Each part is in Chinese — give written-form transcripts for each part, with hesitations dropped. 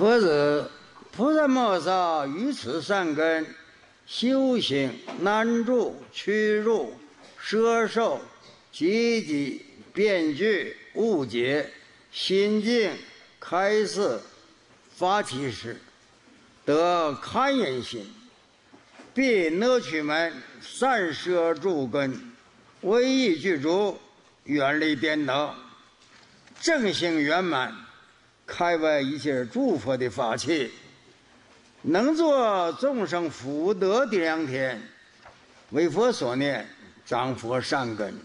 佛子菩萨摩萨于此善根，修行难住、屈辱、摄受、积极、辩据、误解、心境、开示、发起时，得堪忍心，必乐趣门，善摄诸根，唯一具足，远离颠倒，正行圆满，开外一切诸佛的法器，能作众生福德的良田，为佛所念，长佛善根，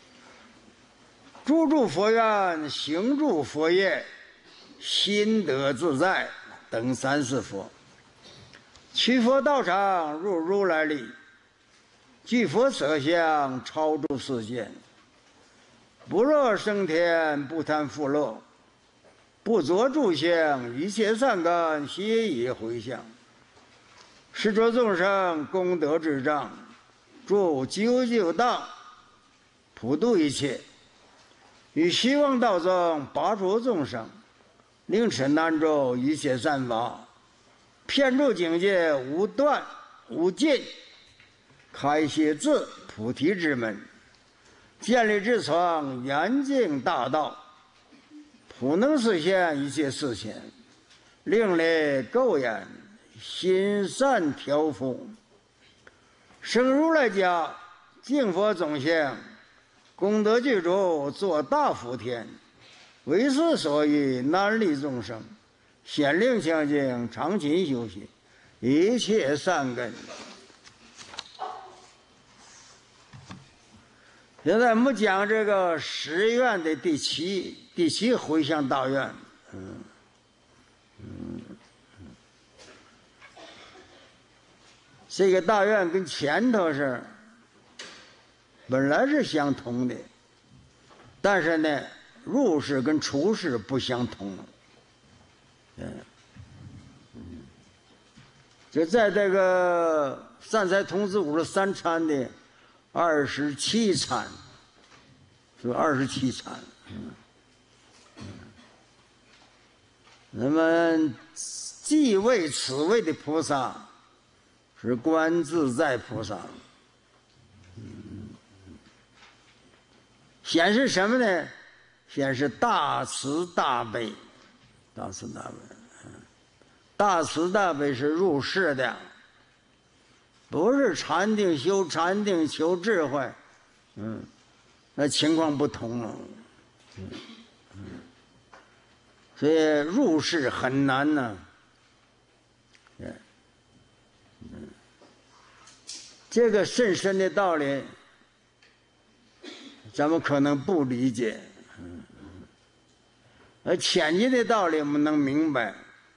诸住佛愿，行住佛业，心得自在，等三世佛。取佛道场，入如来力，具佛色相，超诸世间。不若升天，不贪富乐，不着诸相，一切善根，悉以回向。施着众生功德之障，助救救当，普度一切。于希望道中拔除众生，令持难周一切善法，遍诸境界无断无尽，开启自菩提之门，建立之窗严净大道，普能实现一切事情，另类构言，心善调伏。生如来家，敬佛总相，功德具足，作大福田，为师所欲，难利众生，显令清净，常勤修习，一切善根。现在我们讲这个十愿的第七回向大愿。这个大愿跟前头是本来是相同的，但是呢，入世跟出世不相同。就在这个善财童子53参的27参，是27参。那么继位此位的菩萨是观自在菩萨。显示什么呢？显示大慈大悲，大慈大悲。大慈大悲是入世的，不是禅定修禅定求智慧，那情况不同了。所以入世很难呢。这个甚深的道理，咱们可能不理解，而浅近的道理我们能明白。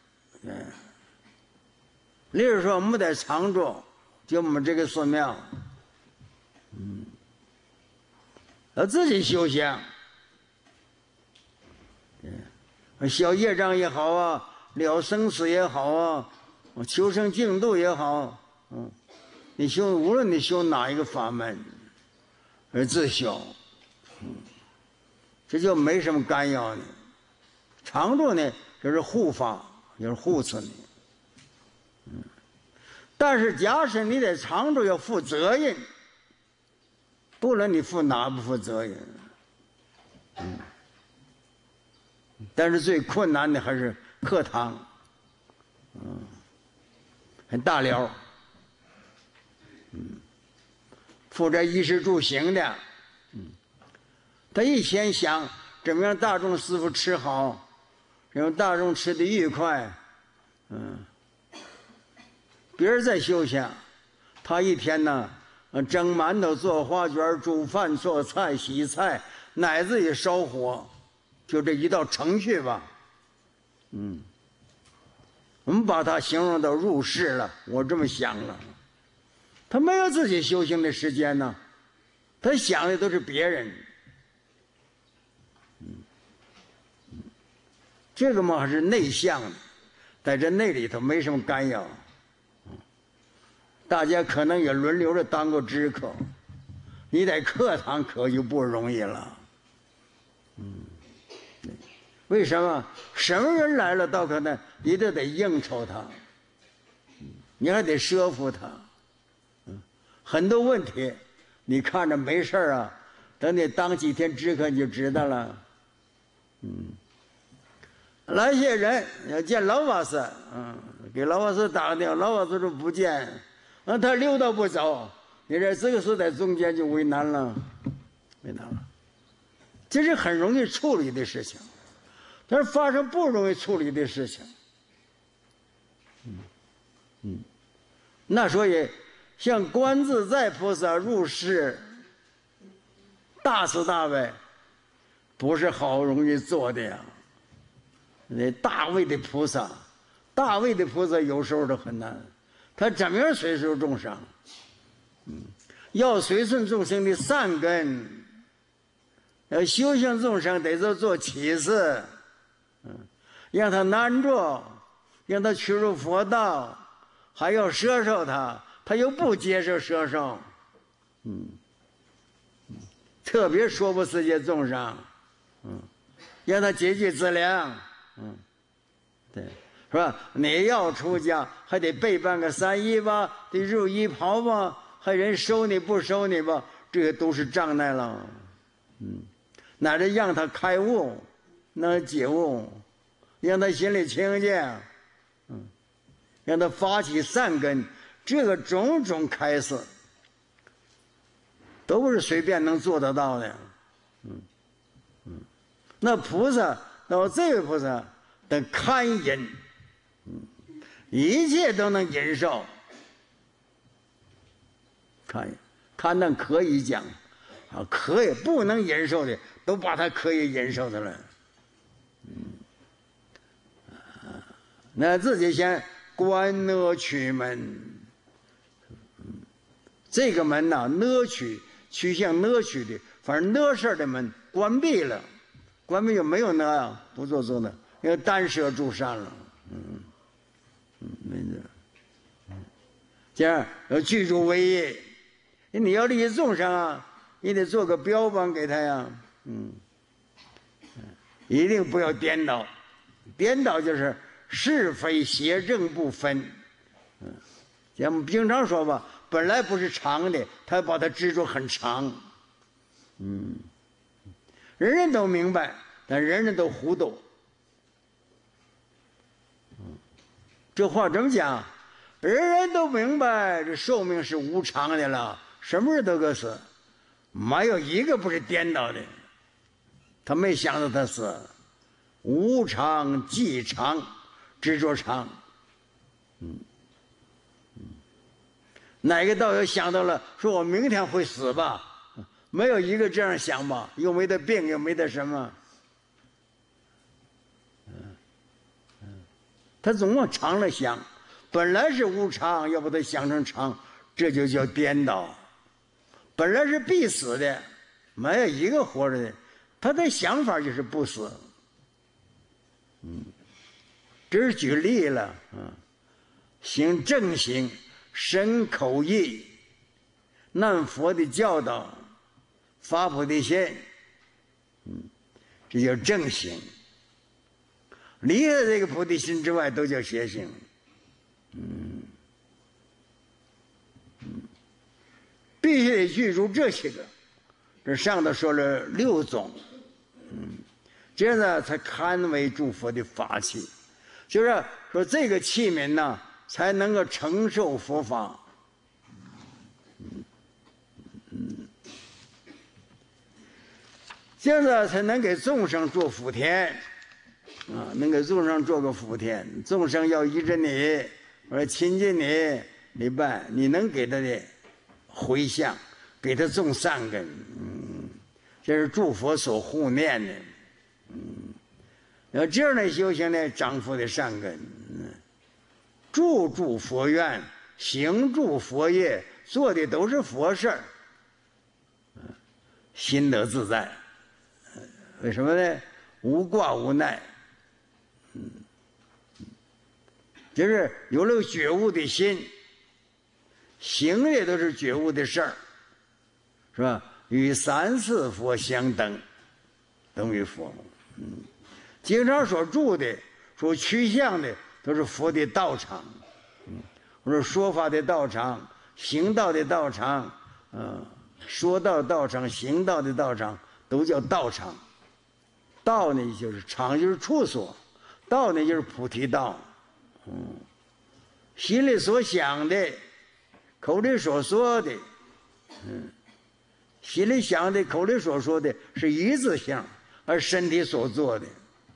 例如说我们在常州，就我们这个寺庙，要自己修行，消业障也好啊，了生死也好啊，求生净土也好，你修无论你修哪一个法门，而自修，这就没什么干扰你。常住呢，就是护法，就是护持你。但是假使你在常住要负责任，不论你负哪不负责任。但是最困难的还是课堂，很大寮，负责衣食住行的，他一先想怎么样大众师傅吃好，让大众吃得愉快，别人在休息，他一天呢蒸馒头、做花卷、煮饭、做菜、洗菜，乃至于烧火，就这一道程序吧。我们把它形容到入世了，我这么想了。他没有自己修行的时间呢，他想的都是别人。这个嘛还是内向的，在这内里头没什么干扰。大家可能也轮流着当个知客，你在课堂可就不容易了。 为什么？什么人来了到可能你都得应酬他，你还得说服他。很多问题你看着没事啊，等你当几天知客你就知道了。来些人要见老法师，给老法师打个电话，老法师说不见，他溜达不走，你这个时候在中间就为难了，为难了。这是很容易处理的事情，但是发生不容易处理的事情。那所以像观自在菩萨入世，大慈大悲，不是好容易做的呀。那大位的菩萨，大位的菩萨有时候都很难，他怎么样随顺众生？要随顺众生的善根，修行众生得做启示，让他难着，让他趋入佛道，还要摄受他，他又不接受摄受，特别说不世界众生，让他节具资粮，对，是吧？你要出家，还得备办个三衣吧，得入衣袍吧，还人收你不收你吧，这些都是障碍了。乃至让他开悟，能解悟，让他心里清净，让他发起善根，这个种种开示，都不是随便能做得到的。那菩萨到这位菩萨的堪忍，一切都能忍受，堪能可以讲，可以不能忍受的，都把他可以忍受的了。那自己先观呢取门，这个门呢，趋向呢取的，反正呢事的门关闭了，关闭就没有呢啊，不做作呢，因为单舍诸善了。没这，这样要具足威业，你要利益众生啊，你得做个标榜给他呀。一定不要颠倒，颠倒就是是非邪正不分。咱们经常说吧，本来不是长的，他把它执着很长。人人都明白，但人人都糊涂。这话怎么讲？人人都明白，这寿命是无常的了，什么人都可死，没有一个不是颠倒的。他没想到他死，无常即常，执着常。哪个道友想到了，说我明天会死吧？没有一个这样想吧？又没得病，又没得什么。他总往长了想，本来是无常，要把它想成常，这就叫颠倒。本来是必死的，没有一个活着的，他的想法就是不死。这是举例了。行正行，身口意，按佛的教导，发菩提心，这叫正行。离了这个菩提心之外，都叫邪行。必须得具足这些个。这上头说了6种，这样呢才堪为诸佛的法器。就是说这个器皿呢，才能够承受佛法。这样子才能给众生做福田。能给众生做个福田，众生要依着你，或者亲近你，你办，你能给他的回向，给他种善根，这是诸佛所护念的。要这样的修行呢，长佛的善根，住佛愿，行住佛业，做的都是佛事儿，心得自在。为什么呢？无挂无奈。就是有了觉悟的心，行的都是觉悟的事儿，是吧？与3、4佛相等，等于佛。 经常说住的、说趋向的，都是佛的道场。我说说法的道场、行道的道场，说道道场、行道的道场，都叫道场。道呢，就是场，就是处所；道呢，就是菩提道。心里所想的，口里所说的，心里想的，口里所说的是一字性，而身体所做的，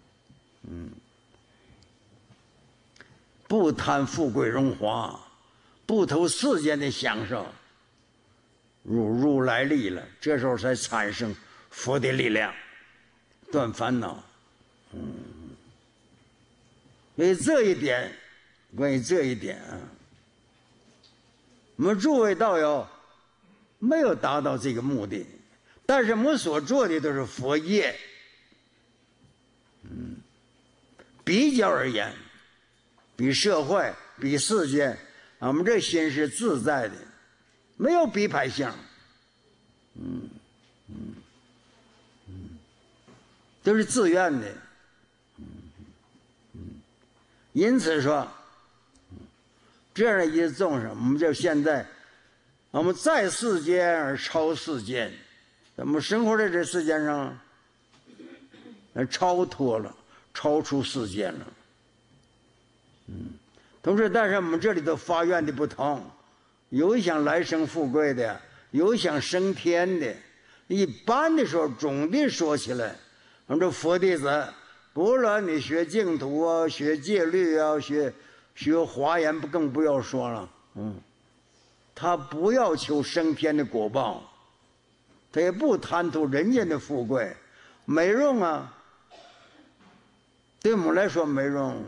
不贪富贵荣华，不图世间的享受，如来力了，这时候才产生佛的力量，断烦恼。所以这一点，关于这一点啊，我们诸位道友没有达到这个目的，但是我们所做的都是佛业。比较而言，比社会、比世间，我们这心是自在的，没有比派性。都是自愿的。因此说，这样的一些众生，我们就现在，我们在世间而超世间，我们生活在这世间上，超脱了，超出世间了。同时，但是我们这里头发愿的不同，有想来生富贵的，有想升天的。一般的说，总的说起来，我们这佛弟子，不论你学净土啊，学戒律啊，学华严，更不要说了。他不要求升天的果报，他也不贪图人间的富贵，没用啊。对我们来说没用。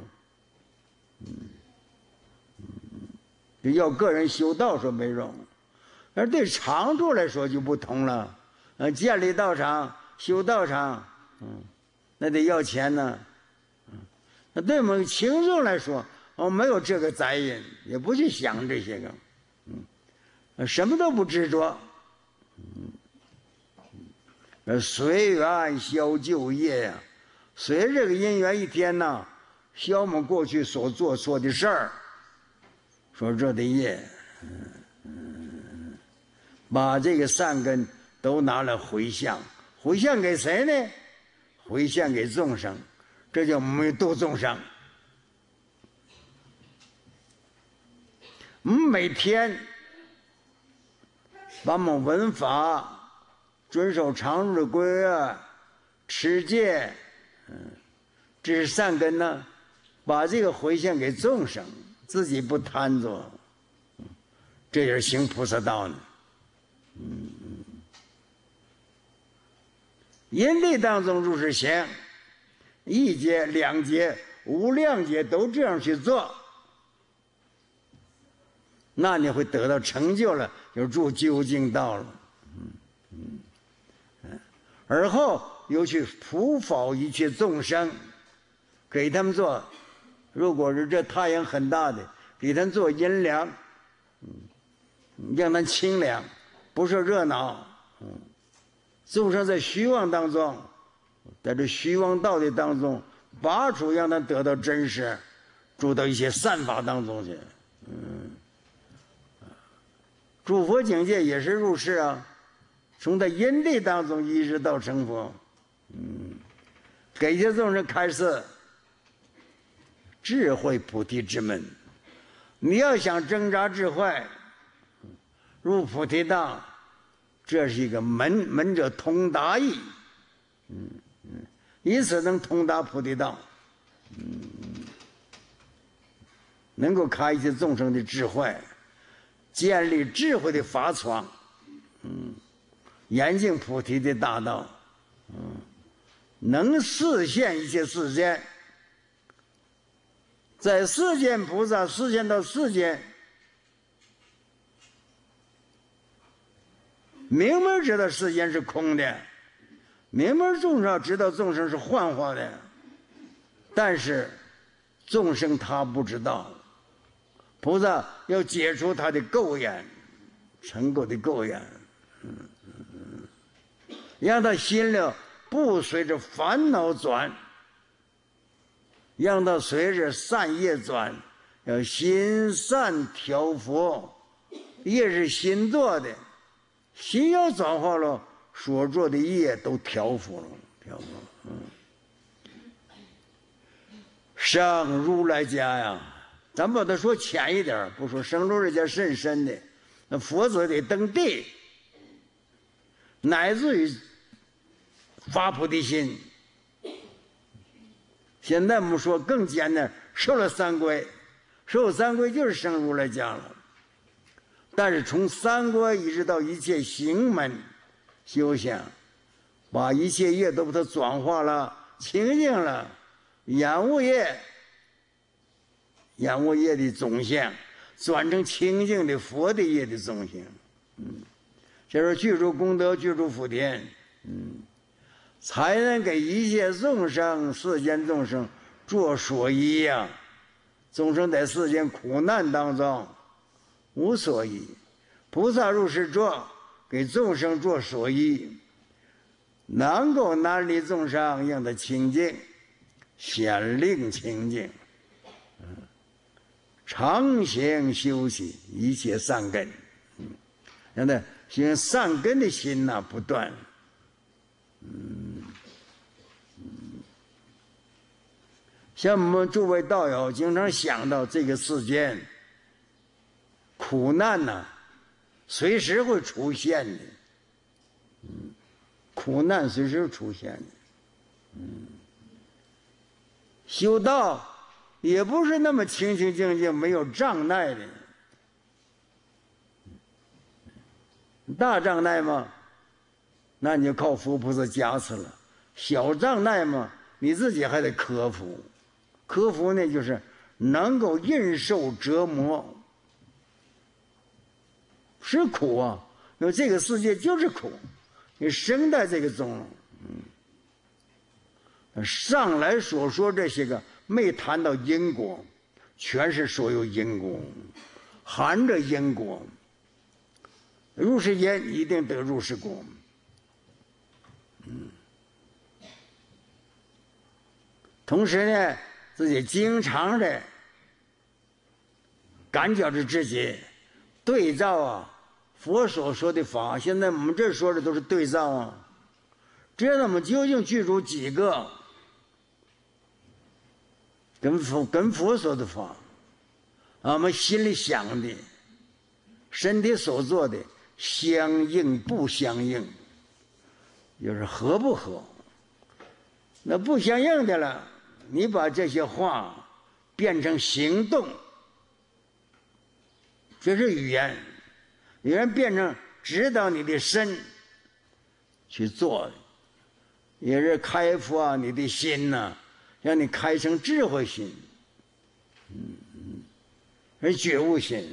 要个人修道说没用，而对常住来说就不同了。建立道场、修道场，那得要钱呢。那对我们轻众来说，我没有这个杂音，也不去想这些个，什么都不执着，随缘消旧业呀，随着这个因缘一天呢，消我们过去所做错的事儿，说这的业，把这个善根都拿来回向，回向给谁呢？回向给众生，这叫我们度众生。我们每天把我们闻法、遵守常住的规约、持戒，这是善根呢，把这个回向给众生，自己不贪着，这也是行菩萨道呢。因地当中入世行，一劫、两劫、无量劫都这样去做，那你会得到成就了，就入究竟道了。而后又去普保一切众生，给他们做，如果是这太阳很大的，给他们做阴凉，让他清凉，不是热闹。众生在虚妄当中，在这虚妄道理当中拔除，让他得到真实，住到一些善法当中去。诸佛境界也是入世啊，从他因地当中一直到成佛。给这众生开示智慧菩提之门。你要想挣扎智慧，入菩提道，这是一个门者通达义，因此能通达菩提道，能够开一些众生的智慧，建立智慧的法窗，严净菩提的大道，能示现一切世间，在世间菩萨示现到世间，明明知道世间是空的，明明众生知道众生是幻化的，但是众生他不知道，菩萨要解除他的垢眼，尘垢的垢眼，让他心里不随着烦恼转， 让他随着善业转，要心善调伏，业是心做的，心要转化了，所做的业都调伏了，调伏了。上如来家呀，咱把它说浅一点，不说上如来家甚深的，那佛祖得登地，乃至于发菩提心。现在我们说更简单，受了三归，受三归就是上如来家了。但是从三归一直到一切行门修行，把一切业都把它转化了，清净了，染污业的总相转成清净的佛的业的总相。这是具足功德，具足福田，才能给一切众生，世间众生做所依呀。众生在世间苦难当中无所依，菩萨如是做，给众生做所依，能够难离众生，让他清净，显令清净，常行修习一切善根，让他行善根的心呐不断。像我们诸位道友经常想到这个世间苦难呐，随时会出现的，苦难随时出现的，修道也不是那么清清净净没有障碍的，大障碍嘛，那你就靠佛菩萨加持了；小障碍嘛，你自己还得克服。克服呢，就是能够忍受折磨，是苦啊！因为这个世界就是苦，你生在这个中，上来所说这些个没谈到因果，全是所有因果，含着因果。如是因，一定得如是果。同时呢，自己经常的感觉着自己对照啊，佛所说的法。现在我们这说的都是对照啊，知道我们究竟具足几个跟佛说的法，我们心里想的，身体所做的相应不相应，就是合不合。那不相应的了，你把这些话变成行动，这是语言，语言变成指导你的身去做，也是开发你的心呐，让你开成智慧心，而觉悟心。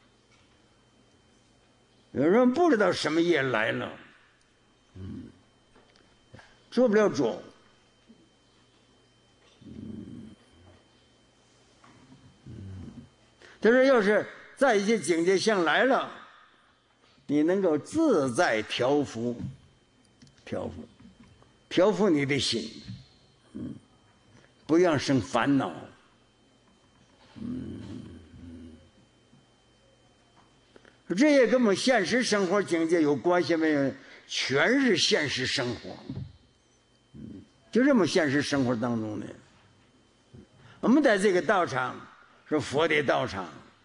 有人不知道什么业来了，做不了主。但是要是在一些境界相来了，你能够自在调伏你的心，不让生烦恼。这也跟我们现实生活境界有关系没有？全是现实生活，就这么现实生活当中的。我们在这个道场是佛的道场，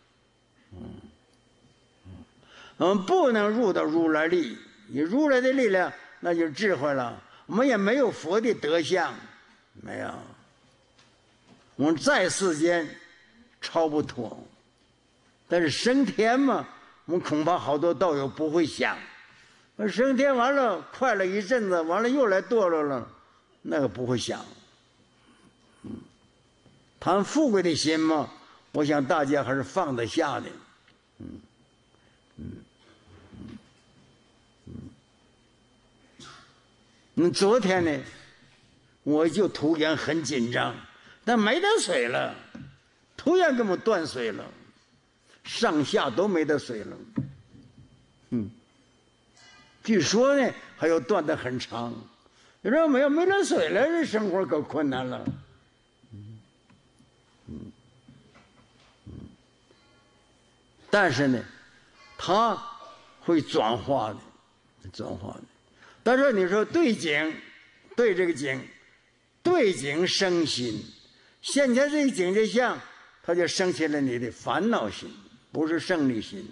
我们不能入到如来力，你如来的力量那就是智慧了。我们也没有佛的德相，没有。我们在世间超不脱，但是升天嘛，我们恐怕好多道友不会想，升天完了快乐一阵子，完了又来堕落了，那个不会想。谈富贵的心嘛，我想大家还是放得下的。昨天呢，我就突然很紧张，但没得水了，突然给我们断水了，上下都没得水了。据说呢还要断得很长。有人没得水了，这生活可困难了。 但是呢，它会转化的，转化的。但是你说对境，对这个境，对境生心，现前这个境界相，它就生起了你的烦恼心，不是胜利心。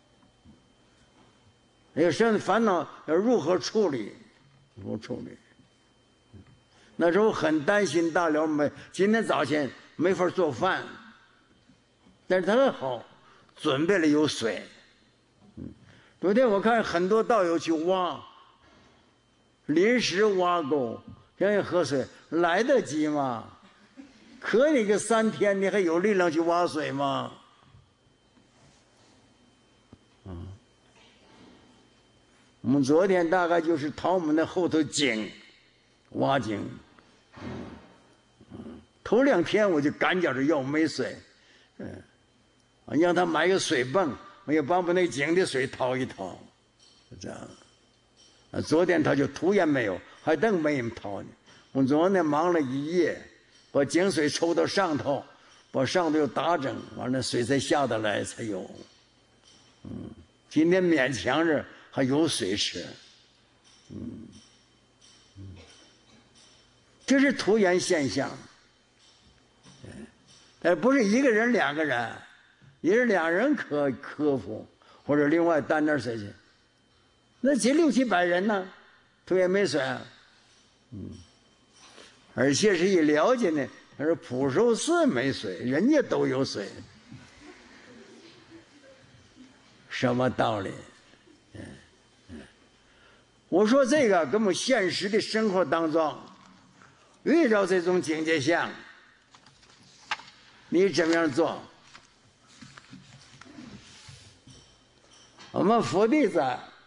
那个生烦恼要如何处理？如何处理？那时候很担心大辽今天早晨没法做饭，但是他很好，准备了有水。昨天我看很多道友去挖，临时挖沟，让人喝水，来得及吗？渴你个3天，你还有力量去挖水吗？我们昨天大概就是掏我们的后头井，挖井。头2天我就赶脚着要没水，让他买个水泵，我也把我们那井的水掏一掏，这样。昨天他就土也没有，还等没人掏呢。我昨天忙了一夜，把井水抽到上头，把上头又打整，完了水才下得来才有。今天勉强着还有水吃。这是突然现象，不是一个人2个人，也是2人克服，或者另外担点水去。那6、700人呢，突然没水啊。而且是一了解呢，他说普寿寺没水，人家都有水，什么道理？我说这个跟我们现实的生活当中遇到这种境界相，你怎么样做？我们佛弟子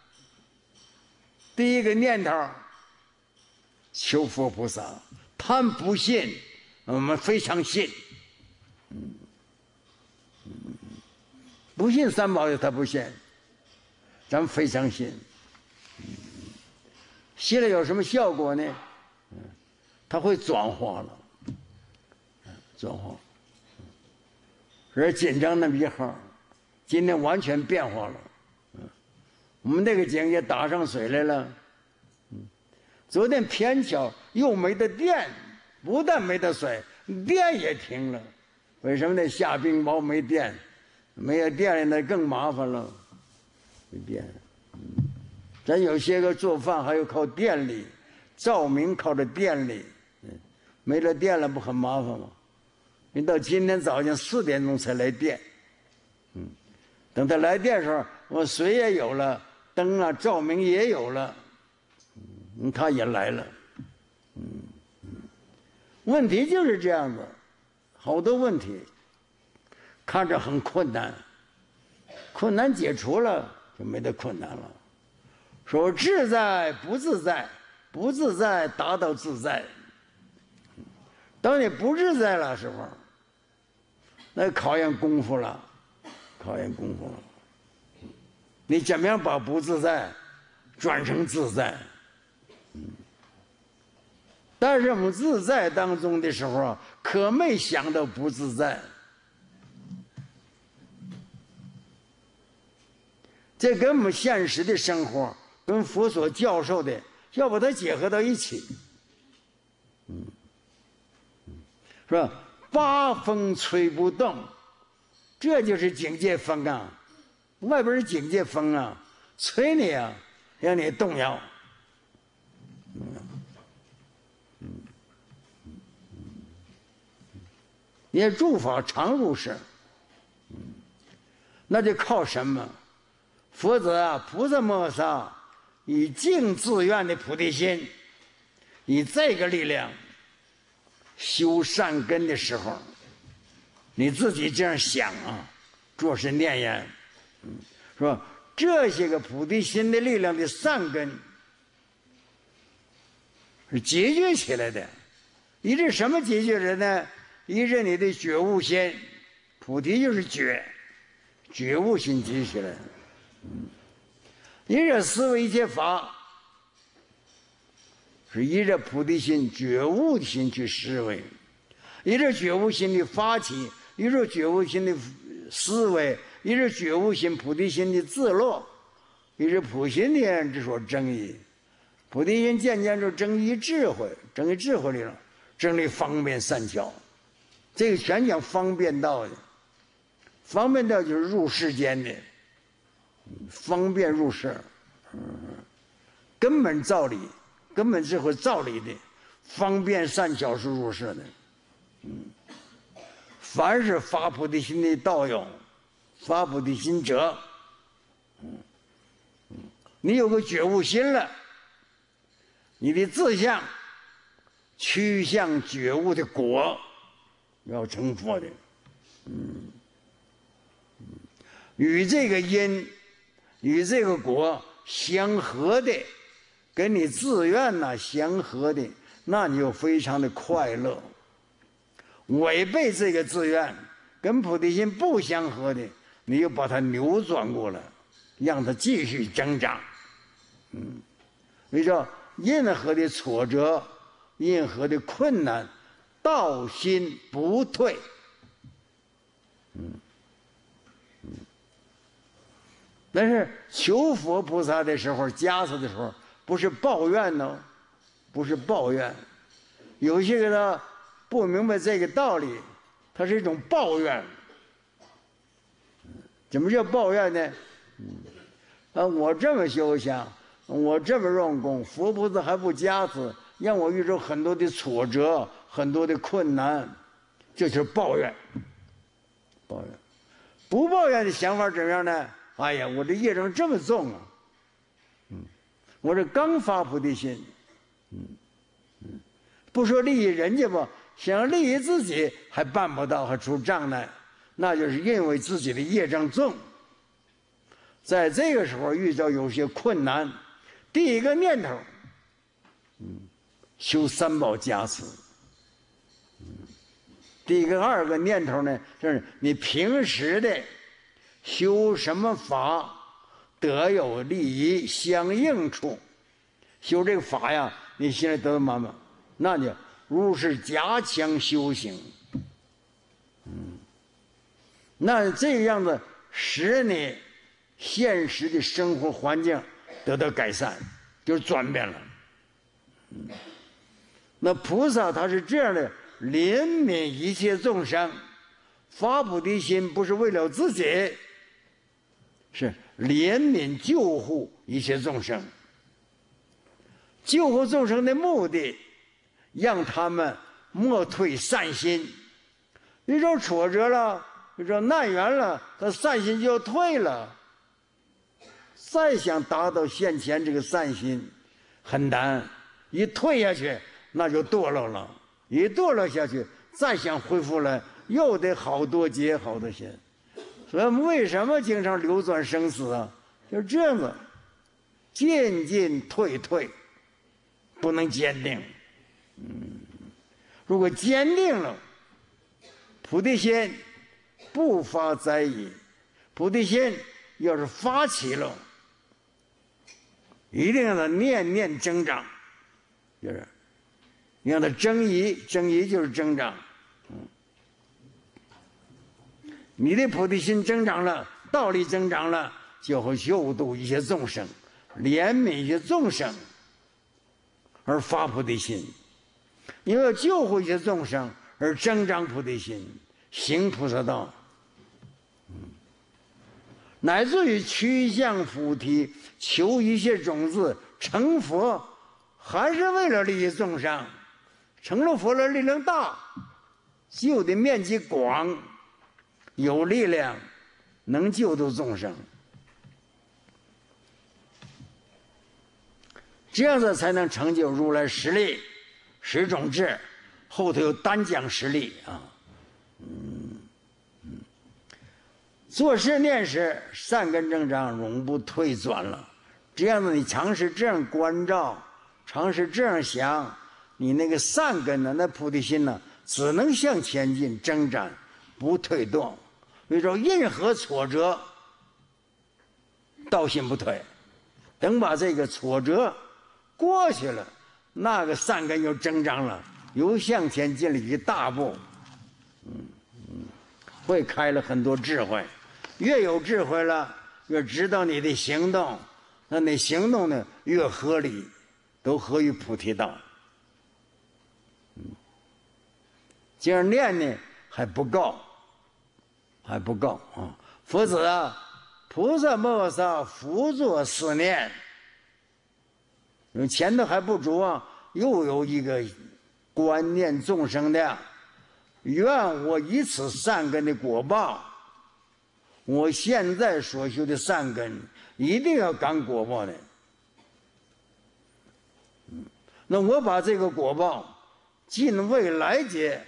第一个念头求佛菩萨，他们不信，我们非常信。不信三宝他不信，咱们非常信。信了有什么效果呢？它会转化了，转化。而紧张那么一号，今天完全变化了。我们那个井也打上水来了。昨天偏巧又没得电，不但没得水，电也停了。为什么呢？下冰雹没电，没有电了那更麻烦了。没电。咱有些个做饭还有靠电力，照明靠着电力，没了电了不很麻烦吗？你到今天早上4点钟才来电，等他来电的时候，我水也有了，灯啊照明也有了，他也来了，问题就是这样子，好多问题看着很困难，困难解除了就没得困难了。说自在不自在，不自在达到自在。当你不自在了时候，那考验功夫了，考验功夫了。你怎么样把不自在转成自在？但是我们自在当中的时候啊，可没想到不自在。这跟我们现实的生活，跟佛所教授的，要把它结合到一起。是吧？八风吹不动，这就是警戒风啊！外边是警戒风啊，吹你啊，让你动摇。你诸法常如是，那就靠什么？佛子啊，菩萨摩萨以净自愿的菩提心，以这个力量修善根的时候，你自己这样想啊，做是念言，是吧？这些个菩提心的力量的善根是结聚起来的。一是什么结聚人呢？一是你的觉悟心，菩提就是觉悟心结起来。一是思维一切法，是依着菩提心、觉悟的心去思维；依着觉悟心的发起，依着觉悟心的思维， 一是觉悟心、菩提心的自乐，一是普心的人之所争议。菩提心渐渐就争议智慧，争议智慧里了，争议方便善巧。这个全讲方便道的，方便道就是入世间的，方便入世，根本照理，根本智慧照理的，方便善巧是入世的。凡是发菩提心的道友，发菩提心者，你有个觉悟心了，你的志向趋向觉悟的果，要成佛的。与这个因，与这个果相合的，跟你自愿相合的，那你就非常的快乐。违背这个自愿，跟菩提心不相合的，你就把它扭转过来，让它继续增长。为说任何的挫折，任何的困难，道心不退。但是求佛菩萨的时候，加持的时候，不是抱怨呢，不是抱怨。有些个呢不明白这个道理，它是一种抱怨。怎么叫抱怨呢？我这么修行，我这么用功，佛菩萨还不加持，让我遇到很多的挫折，很多的困难，这就是抱怨。抱怨，不抱怨的想法怎么样呢？哎呀，我这业障这么重啊！我这刚发菩提心，不说利益人家吧，想利益自己还办不到，还出障碍，那就是因为自己的业障重。在这个时候遇到有些困难，第一个念头，修三宝加持。二个念头呢，就是你平时的修什么法得有利益相应处，修这个法呀，你现在得到满满，那就如是加强修行。那这个样子使你现实的生活环境得到改善，就是转变了。那菩萨他是这样的，怜悯一切众生，发菩提心不是为了自己，是怜悯救护一切众生。救护众生的目的，让他们莫退善心。遇到挫折了，遇到难缘了，他善心就要退了。再想达到现前这个善心很难，一退下去那就堕落了，一堕落下去再想恢复来又得好多劫好多险。所以为什么经常流转生死啊？就是这样子，进进退退，不能坚定。如果坚定了，菩提心不发灾疑，菩提心要是发起了，一定让它念念增长，就是让它增益，增益就是增长。你的菩提心增长了，道力增长了，就会救度一些众生，怜悯一些众生，而发菩提心。因为要救护一些众生而增长菩提心，行菩萨道，乃至于趋向菩提，求一切种子成佛，还是为了利益众生。成了佛的力量大，救的面积广，有力量，能救度众生。这样子才能成就如来十力、十种智，后头有单讲十力啊。做事念事，善根增长，永不退转了。这样子你尝试这样关照，尝试这样想，你那个善根呢，那菩提心呢，只能向前进增长，不退动。所以说任何挫折，道心不退。等把这个挫折过去了，那个善根又增长了，又向前进了一大步。会开了很多智慧， 越有智慧了，越知道你的行动，那你行动呢越合理，都合于菩提道。这样念呢还不够，还不够啊！佛子啊，菩萨摩诃萨辅佐思念，前头还不足啊，又有一个观念众生的，愿我以此善根的果报，我现在所修的善根一定要感果报的。那我把这个果报尽未来劫，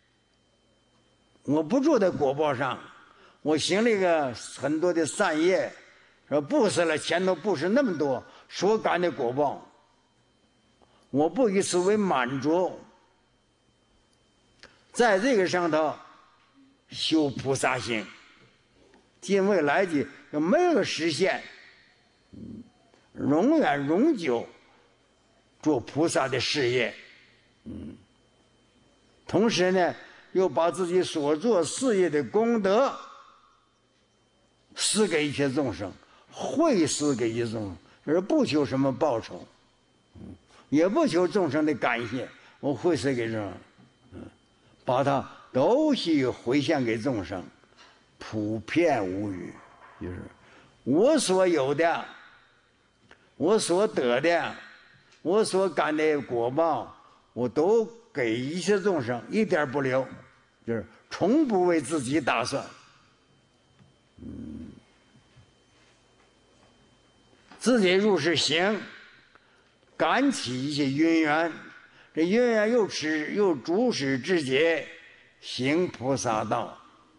我不住在果报上，我行了一个很多的善业，说布施了，前头布施那么多所感的果报，我不以此为满足，在这个上头修菩萨行，尽未来劫没有实现，永远永久做菩萨的事业。同时呢，又把自己所做事业的功德施给一切众生，惠施给一切众生，而不求什么报酬，也不求众生的感谢，我惠施给众生，把它都悉回向给众生，普遍无余。就是我所有的，我所得的，我所感的果报，我都给一切众生，一点不留，就是从不为自己打算。自己入世行，感起一些因缘，这因缘又主使至节，行菩萨道。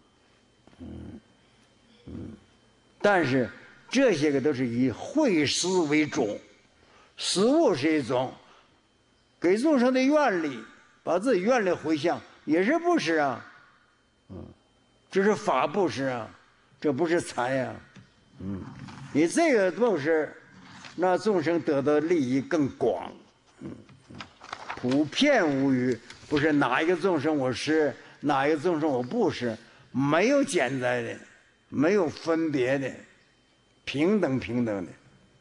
但是这些个都是以惠施为主，施物是一种，给众生的愿力，把自己愿力回向，也是布施啊。这是法布施啊，这不是财啊。你这个布施，那众生得到利益更广。普遍无余，不是哪一个众生我施，哪一个众生我不施，没有简单的，没有分别的，平等的。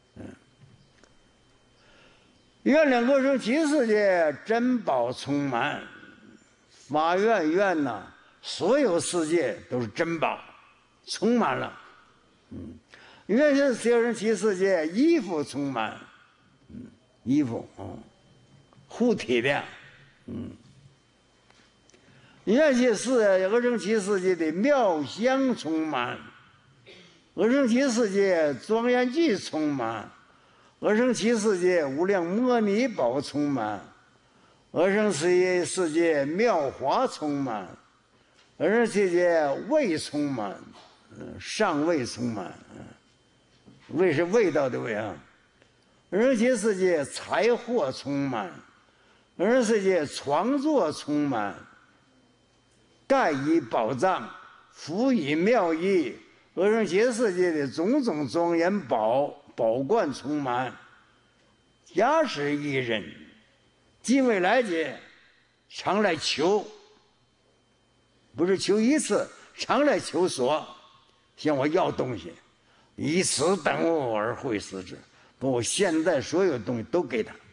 愿两个生极世界珍宝充满，发愿呐，所有世界都是珍宝，充满了。愿是学生极世界衣服充满，衣服护体的，愿是阿僧祇世界的妙香充满，阿僧祇世界庄严具充满，阿僧祇世界无量摩尼宝充满，阿僧祇世界妙华充满，阿僧祇界味充满，上味充满，味是味道的味啊。阿僧祇世界财货充满，阿僧祇界创作充满，盖以宝藏，辅以妙义，阿僧祇世界的种种庄严宝冠充满。假使一人，即未来劫，常来求，不是求一次，常来求索，向我要东西，以此等物而惠施之，把我现在所有东西都给他。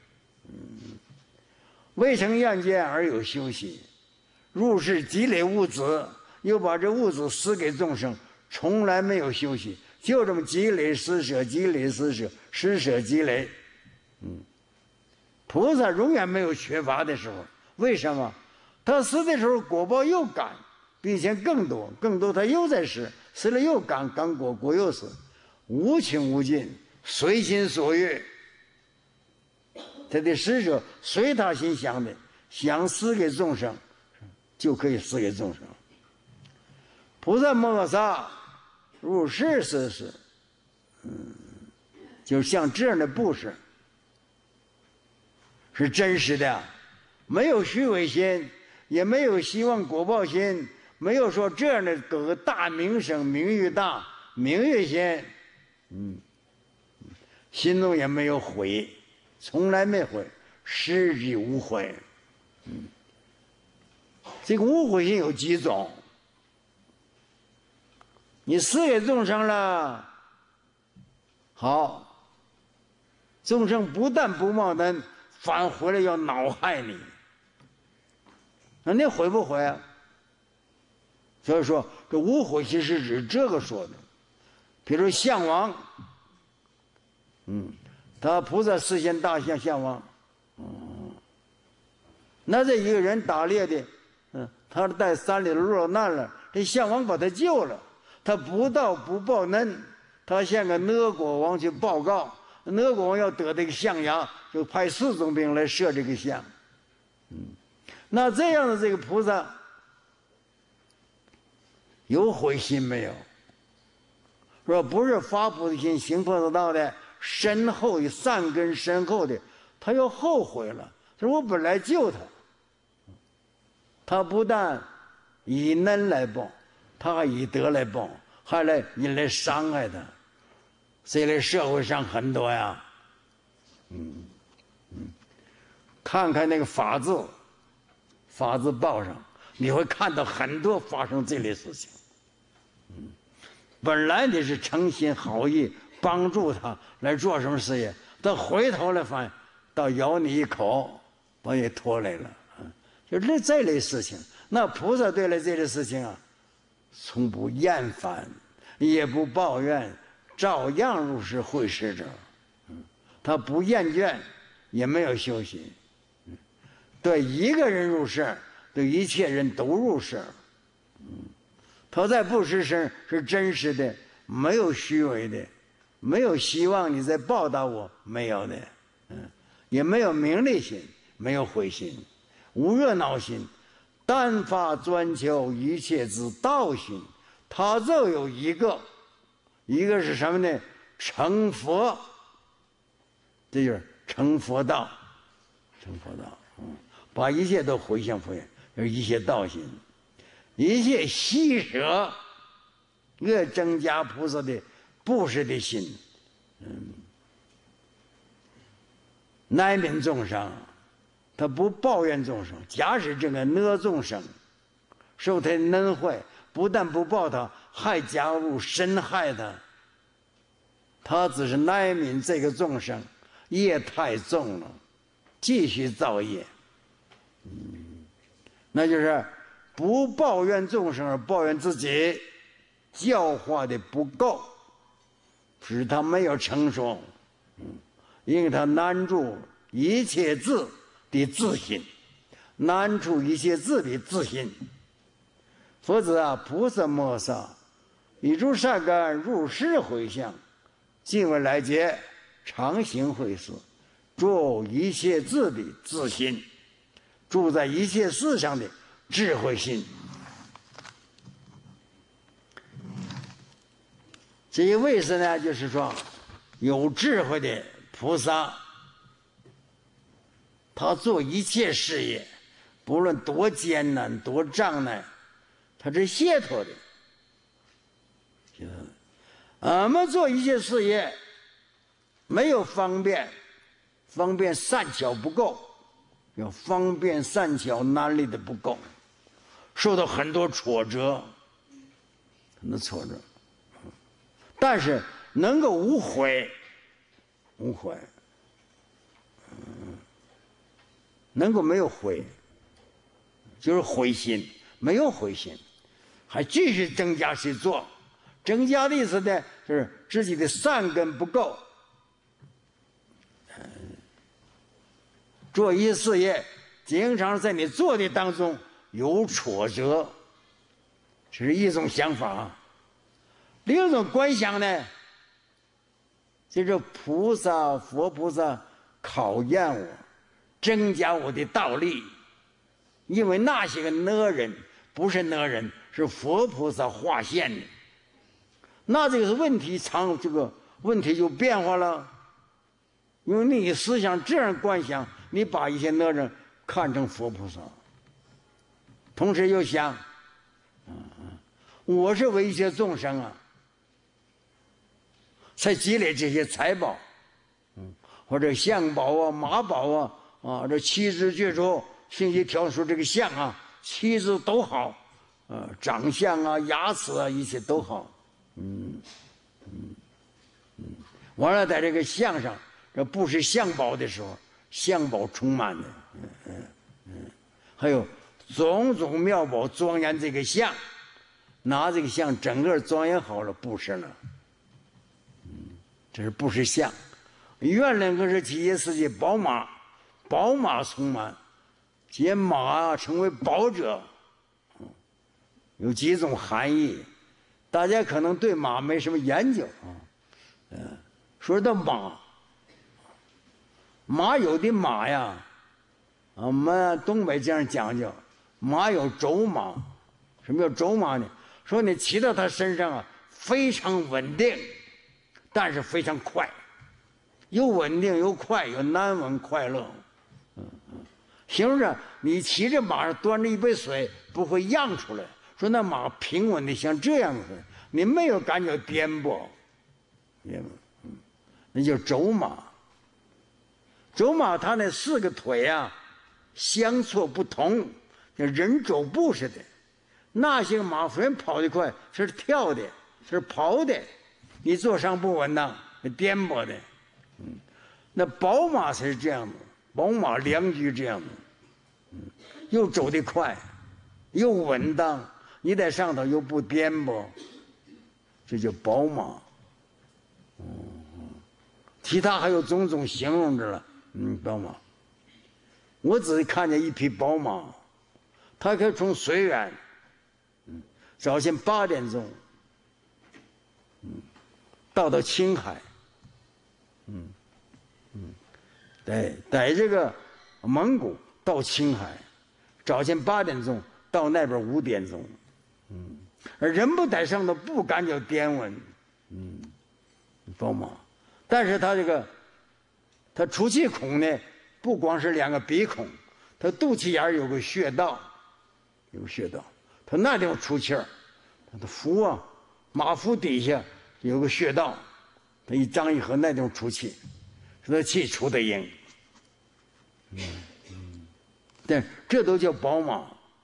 未成愿见而有休息，入世积累物质，又把这物质施给众生，从来没有休息，就这么积累施舍，积累施舍，施舍积累。菩萨永远没有缺乏的时候，为什么？他施的时候果报又感，比以前更多，他又在施，施了又感果，果又施，无穷无尽，随心所欲。他的施舍随他心想的，想施给众生，就可以施给众生。菩萨摩诃萨入世施，就像这样的布施，是真实的，没有虚伪心，也没有希望果报心，没有说这样的搞个大名声、名誉大、名誉心，心中也没有悔，从来没悔，实际无悔。这个无悔心有几种？ 你施给众生了，好，众生不但不冒恩，反回来要恼害你，那你悔不悔啊？所以说，这无悔心是指这个说的。比如项王，他菩萨示现大象项王，那这一个人打猎的，他在山里落难了，这项王把他救了，他不到不报恩，他向个哪国王去报告，哪国王要得这个象牙，就派4种兵来射这个象。那这样的这个菩萨有悔心没有？说不是发菩提心行菩萨道的深厚的善根深厚的，他又后悔了。他说我本来救他，他不但以恩来报，他还以德来报，还来引来伤害他。这类社会上很多呀，看看那个法制报上，你会看到很多发生这类事情。本来你是诚心好意帮助他来做什么事业，到回头来发现，到咬你一口，把你拖累了，就这类事情。那菩萨对了这类事情啊，从不厌烦，也不抱怨，照样入世会施者。他不厌倦，也没有休息。对一个人入世，对一切人都入世。他在不施身是真实的，没有虚伪的，没有希望你在报答我，没有的，也没有名利心，没有悔心，无热闹心，但发专求一切之道心。他就有一个是什么呢？成佛，这就是成佛道，成佛道，把一切都回向佛愿，就是一切道心。一切惜舍，越增加菩萨的布施的心，哀悯众生，他不抱怨众生。假使这个哪众生受他恩惠，不但不报他，还加入深害他，他只是哀悯这个众生，业太重了，继续造业。那就是不抱怨众生，而抱怨自己教化的不够，使他没有成熟，因为他难住一切智的自信，难处一切智的自信。否则啊，菩萨摩萨以诸善根入世回向，今未来劫常行会事，住一切智的自信，住在一切事上的智慧心。这一位置呢，就是说有智慧的菩萨，他做一切事业，不论多艰难多障难，他是解脱的。俺们做一切事业没有方便善巧不够，有方便善巧难力的不够，受到很多挫折，但是能够无悔，能够没有悔，就是悔心，没有悔心，还继续增加去做。增加的意思呢，就是自己的善根不够，做一事业，经常在你做的当中有挫折，这是一种想法。另一种观想呢，就是佛菩萨考验我，增加我的道力。因为那些个哪人不是哪人，是佛菩萨化现的。那这个问题这个问题就变化了。因为你思想这样观想，你把一些哪人看成佛菩萨，同时又想，我是为一些众生啊，才积累这些财宝，或者象宝啊、马宝啊，这七支具足，信息挑出这个象啊，七支都好，长相啊、牙齿啊，一切都好， 完了，在这个象上，这不是象宝的时候，象宝充满的，还有种种妙宝庄严这个象，拿这个象整个庄严好了，布施了，这是布施象。愿灵更是极乐世界宝马，宝马充满，这马成为宝者，有几种含义，大家可能对马没什么研究啊，说到马有的马呀，我们东北这样讲究，马有轴马，什么叫轴马呢？说你骑到它身上啊，非常稳定，但是非常快。又稳定又快，又难闻快乐。形容着你骑着马上端着一杯水不会漾出来，说那马平稳的像这样子，你没有感觉颠簸，那叫轴马。轴马它那4个腿啊相错不同，像人走步似的。那些马虽然跑得快，是跳的，是跑的，你坐上不稳当，颠簸的。那宝马才是这样的，宝马良驹这样的，又走得快，又稳当，你在上头又不颠簸，这叫宝马。其他还有种种形容着了，宝马。我只看见一匹宝马，它可以从绥远，早晨8点钟，到青海。在这个蒙古到青海，早晨8点钟到那边5点钟，而人不在上头不感觉颠稳，宝马。但是他这个，他出气孔呢，不光是2个鼻孔，他肚脐眼有个穴道，他那地方出气儿，他的腹啊，马腹底下有个穴道，他一张一合那地方出气，说他气出的硬。但这都叫宝马，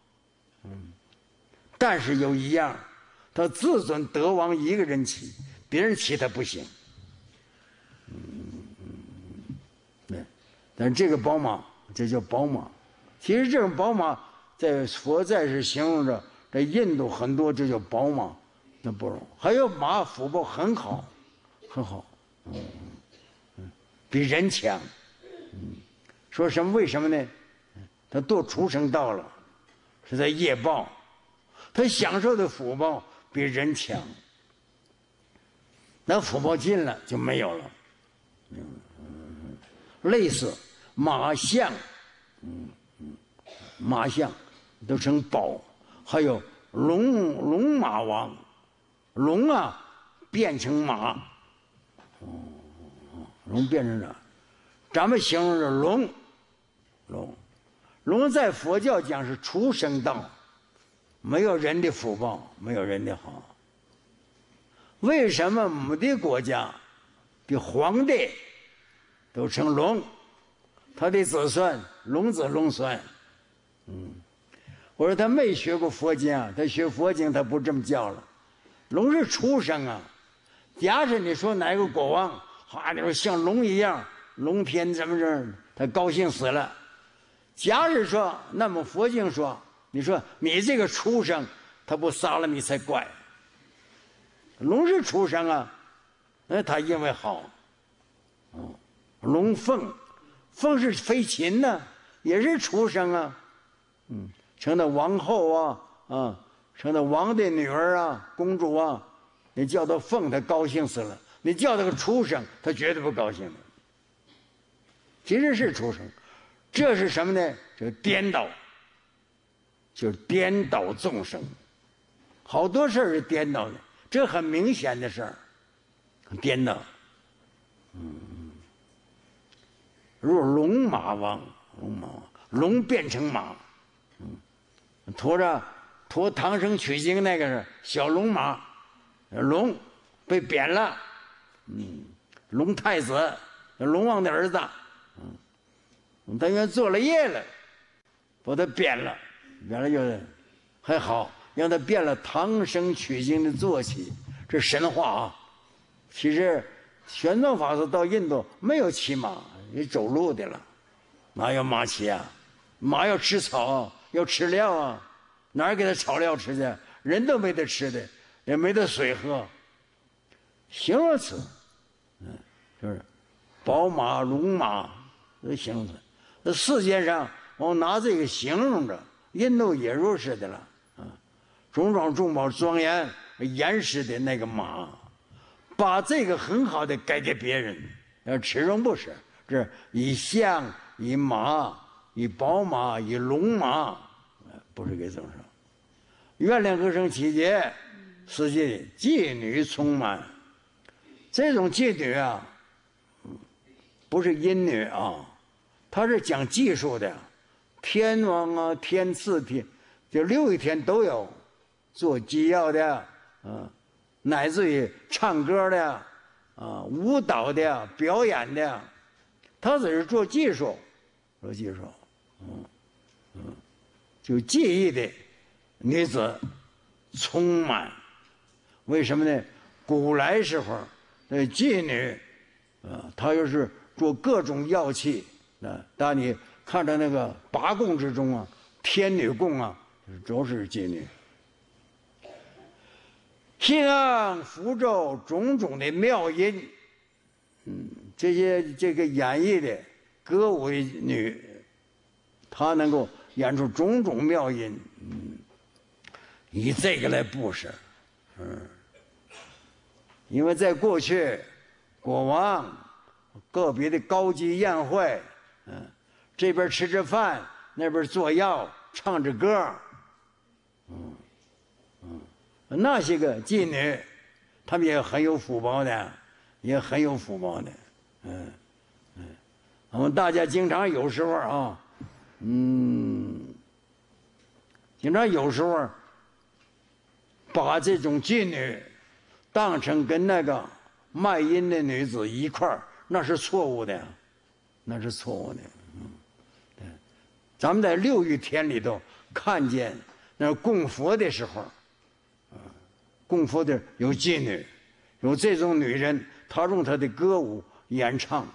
但是有一样，他自尊德王一个人骑，别人骑他不行。对，但是这个宝马，这叫宝马。其实这种宝马在佛在是形容着，在印度很多这叫宝马，那不容易。还有马福报很好，很好，比人强。说什么？为什么呢？他堕畜生道了，是在业报，他享受的福报比人强。那福报尽了就没有了。类似马象，马象都成宝，还有龙马王，龙啊变成马，龙变成啥？咱们形容着龙在佛教讲是畜生道，没有人的福报，没有人的好。为什么我们的国家的皇帝都成龙，他的子孙龙子龙孙？我说他没学过佛经啊，他学佛经他不这么叫了。龙是畜生啊，假使你说哪个国王你说像龙一样，龙天怎么着，他高兴死了。假如说，那么佛经说，你说你这个畜生，他不杀了你才怪。龙是畜生啊，那他因为好。龙凤是飞禽呢，也是畜生啊。成了王后啊，成了王的女儿啊，公主啊，你叫他凤，他高兴死了；你叫他个畜生，他绝对不高兴的。其实是畜生。这是什么呢？这颠倒，就是颠倒众生。好多事儿是颠倒的，这很明显的事儿，颠倒。如龙马王，龙变成马，驮唐僧取经那个是小龙马，龙被贬了，龙太子，龙王的儿子。他原做了业了，把他贬了，就是还好，让他变了唐僧取经的坐骑。 这神话啊。其实玄奘法师到印度没有骑马，也走路的了，哪有马骑啊？马要吃草，要吃料啊，哪儿给他草料吃去？人都没得吃的，也没得水喝。形容词，就是宝马、龙马，这形容词。那世界上我们拿这个形容着，印度也如是的了啊，种种重宝庄严严实的那个马，把这个很好的改给别人，持容不是，这以象、以马、以宝马、以龙马，不是给赠上。月亮歌声期间，世界里妓女充满。这种妓女啊，不是阴女啊，她是讲技术的，天王啊、天赐天，就6天都有，做机要的，乃至于唱歌的，舞蹈的、表演的，她只是做技术，就技艺的女子充满。为什么呢？古来时候妓女她又是做各种药器当你看到那个8供之中啊，天女供啊，都是妓女。信仰符咒种种的妙音，这个演绎的歌舞的女，她能够演出种种妙音，以这个来布施，因为在过去，国王个别的高级宴会，这边吃着饭，那边做药，唱着歌，那些个妓女，她们也很有福报的，我们大家经常有时候啊，经常有时候把这种妓女当成跟那个卖淫的女子一块儿，那是错误的，咱们在6欲天里头看见，那供佛的时候，供佛的有妓女，有这种女人，她用她的歌舞演唱，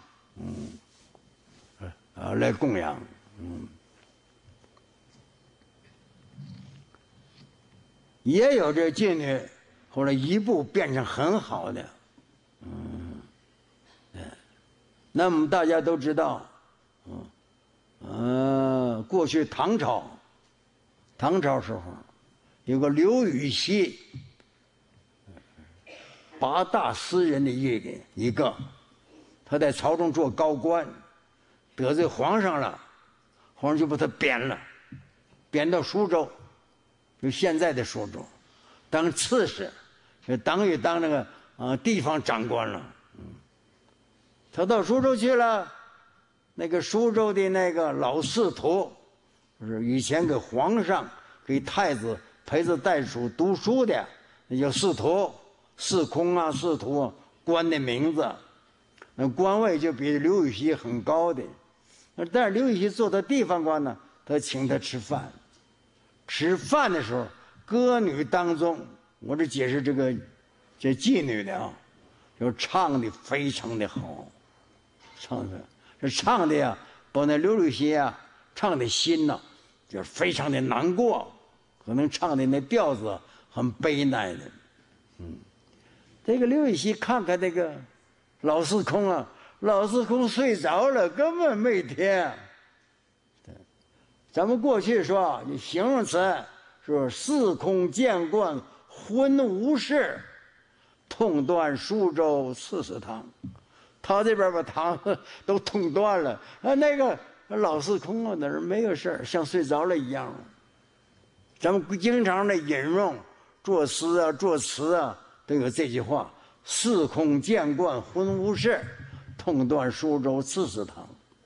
来供养，也有这妓女，后来一步变成很好的，那么大家都知道，过去唐朝时候有个刘禹锡，8大诗人的一个，他在朝中做高官，得罪皇上了，皇上就把他贬到苏州，就现在的苏州，当刺史，就等于当那个地方长官了。他到苏州去了，那个苏州的那个老司徒，就是以前给皇上、给太子陪着带书读书的，那叫司徒、司空啊、司徒啊，官的名字。那官位就比刘禹锡很高的，但是刘禹锡做的地方官呢，他请他吃饭。吃饭的时候，歌女当中，我这解释这妓女的啊，就唱的非常的好，唱的呀，把那刘禹锡啊唱的心呐，就非常的难过，可能唱的那调子很悲哀的。这个刘禹锡看看这个老司空啊，老司空睡着了，根本没听。咱们过去说你形容词说司空见惯昏无事，痛断苏州刺史堂。他这边把堂都痛断了，那个老司空啊，那儿没有事儿，像睡着了一样。咱们经常的引用作诗啊、作词啊，都有这句话：司空见惯昏无事，痛断苏州刺史堂。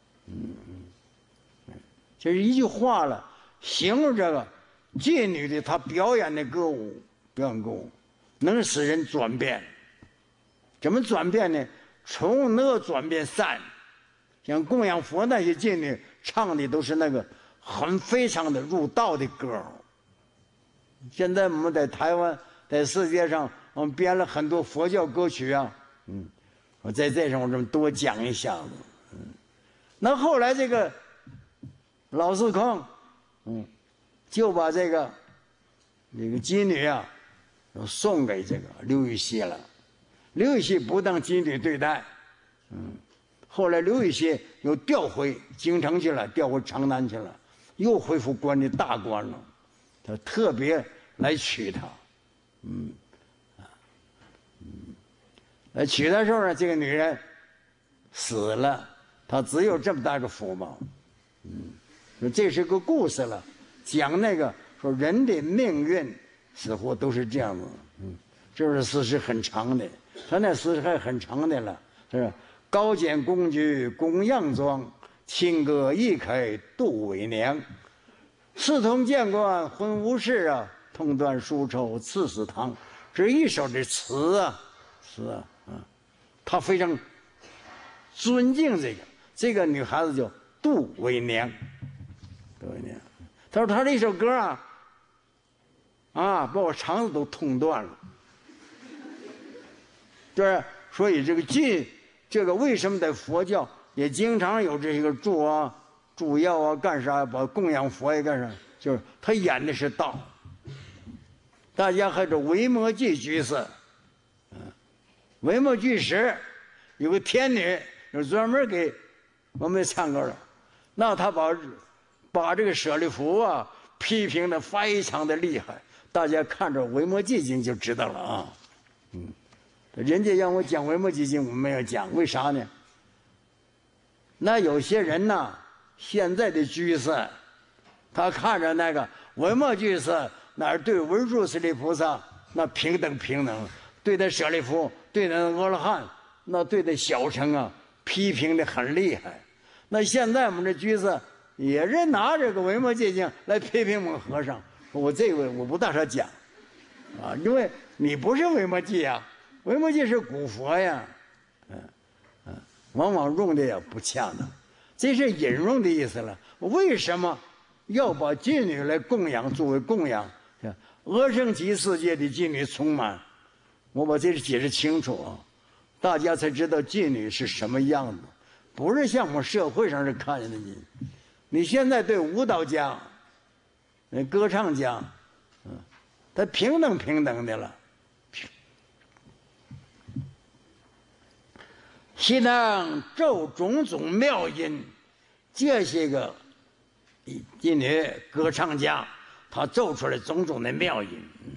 这是一句话了，形容这个妓女的她表演的歌舞，能使人转变。怎么转变呢？从恶转变善。像供养佛那些妓女唱的都是那个非常的入道的歌。现在我们在台湾，在世界上我们编了很多佛教歌曲啊。我在这上我这么多讲一下子。那后来这个老司空，就把这个妓女啊，送给这个刘禹锡了。刘禹锡不当妓女对待，后来刘禹锡又调回京城去了，调回长南去了，又恢复官的大官了。他特别来娶她，来娶她的时候呢，这个女人死了，她只有这么大个福报。这是个故事了，讲那个说人的命运似乎都是这样子。这是事实很长的，他那事实还很长的了，是高见公举供养庄，亲歌一开度为娘。四通见官婚无事啊，同断书愁刺史堂。这一首的词啊，他非常尊敬这个女孩子叫杜为娘。他说他这首歌把我肠子都痛断了。对，所以这个为什么在佛教也经常有这个祝药啊，干啥把供养佛也干啥？就是他演的是道。大家还是维摩诘居士，维摩居士有个天女，有专门给我们唱歌的。那他把这个舍利弗啊批评的非常的厉害，大家看着《维摩诘经》就知道了啊。人家让我讲《维摩诘经》，我没有讲，为啥呢？那有些人呢，现在的居士，他看着那个维摩居士，那是对文殊师利菩萨那平等，对待舍利弗，对待阿罗汉，那对待小乘啊，批评的很厉害。那现在我们这居士也是拿这个《维摩诘经》来批评我们和尚，我这个我不大少讲，因为你不是维摩诘啊。维摩诘是古佛呀，往往用的也不恰当，这是引用的意思了。为什么要把妓女来供养作为供养？阿僧祇世界的妓女充满，我把这解释清楚啊，大家才知道妓女是什么样子，不是像我们社会上是看见的你现在对舞蹈家、歌唱家，他平等的了。西当奏种种妙音，这些个妓女歌唱家，他奏出来种种的妙音。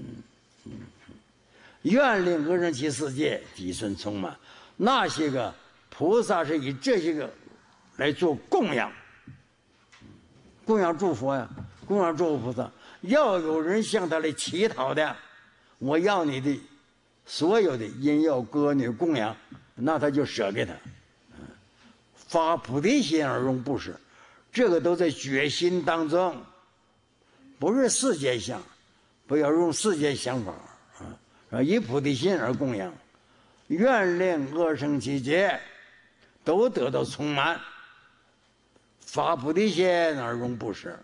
愿令阿僧祇世界己身充满。那些个菩萨是以这些个来做供养，供养诸佛呀，供养诸佛菩萨。要有人向他来乞讨的，我要你的所有的音乐歌女供养。那他就舍给他，发菩提心而用布施，这个都在决心当中，不是世界想，不要用世界想法以菩提心而供养，愿令阿僧祇劫都得到充满，发菩提心而用布施。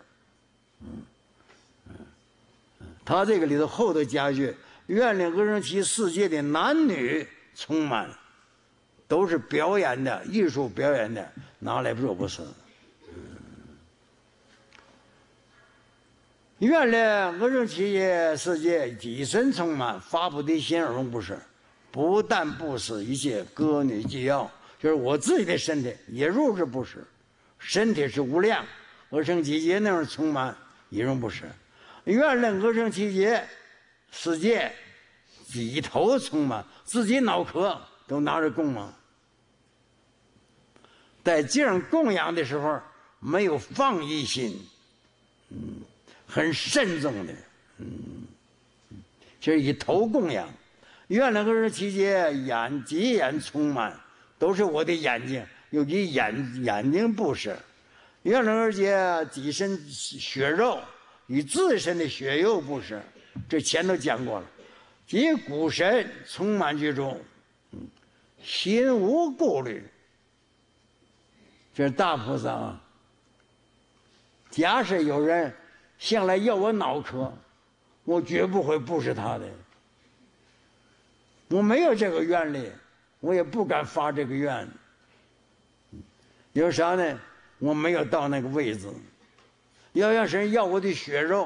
他这个里头后头加句，愿令阿僧祇世界的男女充满。都是表演的，艺术表演的，拿来说不是。愿令阿僧祇世界己身充满，发菩提心而用布施，不但布施一切歌女伎要，就是我自己的身体也入之布施，身体是无量，阿僧祇劫那样充满也用布施。愿令阿僧祇劫世界己头充满，自己脑壳都拿着供养。在这样供养的时候，没有放逸心，很慎重的，就是以头供养。愿令阿僧祇劫己眼充满，都是我的眼睛，又以眼睛布施。愿令阿僧祇己身血肉，以自身的血肉布施。这前头讲过了，以骨神充满居中，心无顾虑。这是大菩萨啊！假使有人向来要我脑壳，我绝不会布施他的。 我没有这个愿力，我也不敢发这个愿。有啥呢？我没有到那个位置。要让神要我的血肉，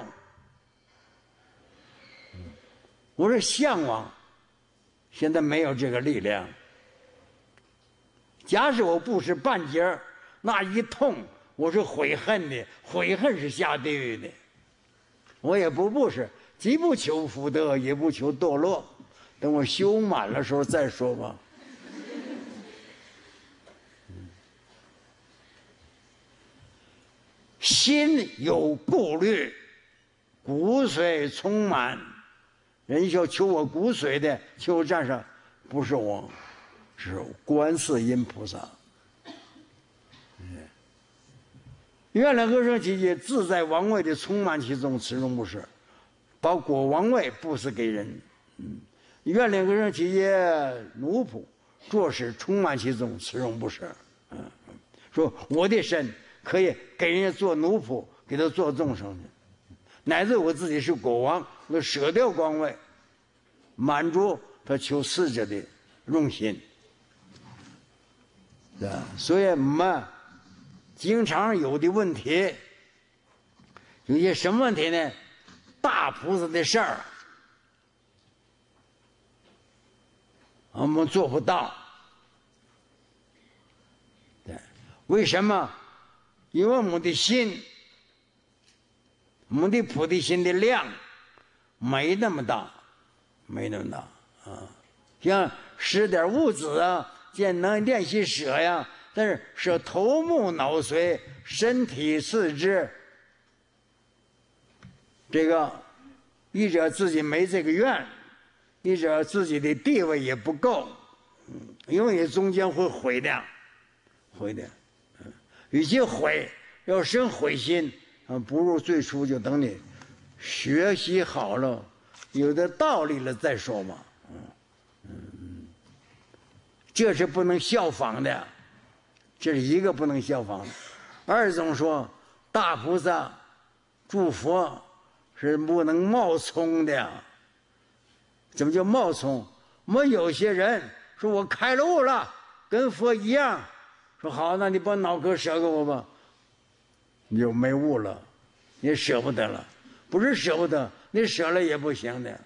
我是向往，现在没有这个力量。假使我不是半截儿，那一痛我是悔恨的，悔恨是下地狱的。我也不是，既不求福德，也不求堕落。等我修满了时候再说吧。心有顾虑，骨髓充满。人要求我骨髓的，求我站上，不是我，是观世音菩萨。愿了和尚起见，自在王位的充满其中，此中不是。把果王位布施给人。愿了和尚起见，奴仆做事充满其中，此中不是。说我的身可以给人家做奴仆，给他做众生的，乃至我自己是国王，我舍掉官位，满足他求死者的用心。所以我们经常有的问题，有些什么问题呢？大菩萨的事儿，我们做不到。对，为什么？因为我们的心，我们的菩提心的量没那么大，没那么大啊。像施点物质啊，见能练习舍呀，但是舍头目脑髓、身体四肢，这个一者自己没这个愿，一者自己的地位也不够，因为你中间会毁的，毁的。与其悔，要生悔心，不如最初就等你学习好了，有的道理了再说嘛。这是不能效仿的，这是一个不能效仿的。二种说，大菩萨诸佛是不能冒充的。怎么叫冒充？我们有些人说我开了悟了，跟佛一样。说好，那你把脑壳舍给我吧，你就没悟了，你舍不得了。不是舍不得，你舍了也不行的。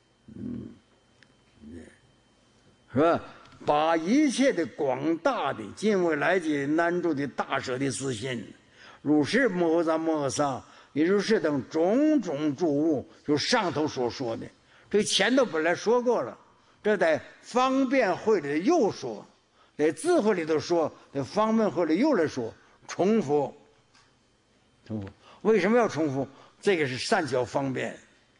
是吧？把一切的广大的尽未来际难住的大舍的自心，如是摩诃萨摩诃萨，也就是等种种诸物，就上头所说的，这前头本来说过了，这在方便会里又说。在智慧里头说，在方便会里又来说，重复。为什么要重复？这个是善巧方便。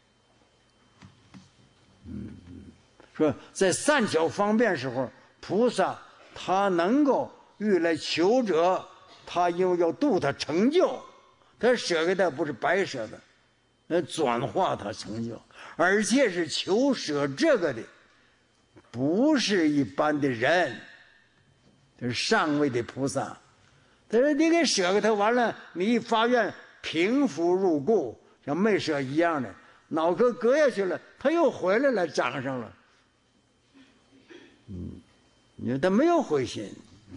说在善巧方便时候，菩萨他能够欲来求者，他因为要度他成就，他舍给他不是白舍的，来转化他成就，而且是求舍这个的，不是一般的人。这是上位的菩萨，他说你给舍给他完了，你一发愿平伏入故，像没舍一样的，脑壳割下去了，他又回来了，长上了。你说他没有灰心，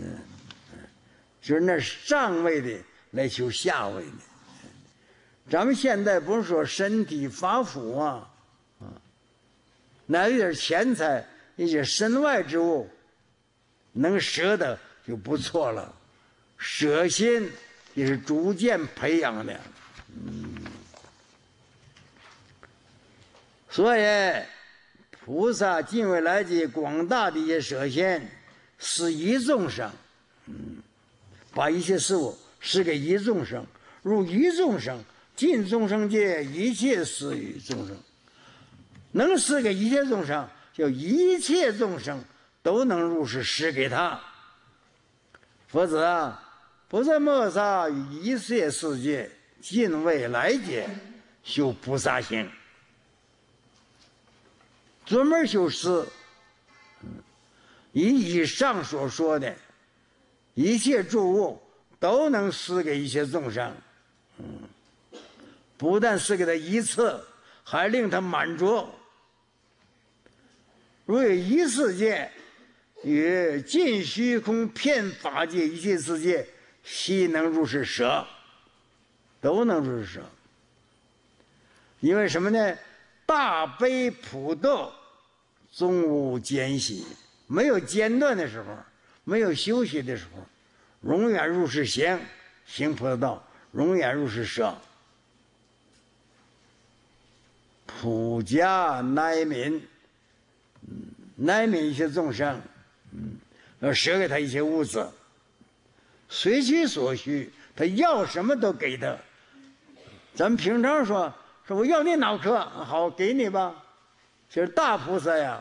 就是那上位的来求下位的。咱们现在不是说身体发福啊，拿一点钱财，一些身外之物。能舍得就不错了，舍心也是逐渐培养的。所以菩萨尽未来际广大的一些舍心，施一众生，把一些事物施给一众生，如一众生，尽众生界，一切施于众生。能施给一切众生，就一切众生都能入世施给他。否则菩萨摩诃萨于一切世界尽未来界修菩萨行，专门修施。以上所说的一切诸物都能施给一切众生，不但施给他一次，还令他满足。 如有一世界与尽虚空遍法界一切世界，悉能如是舍，都能如是舍。因为什么呢？大悲普度，终无间隙，没有间断的时候，没有休息的时候，永远如是行，行菩萨道，永远如是舍。普加乃悯，乃悯一切众生，要舍给他一切物质，随其所需，他要什么都给他。咱们平常说我要你脑壳，好，给你吧。其实大菩萨呀，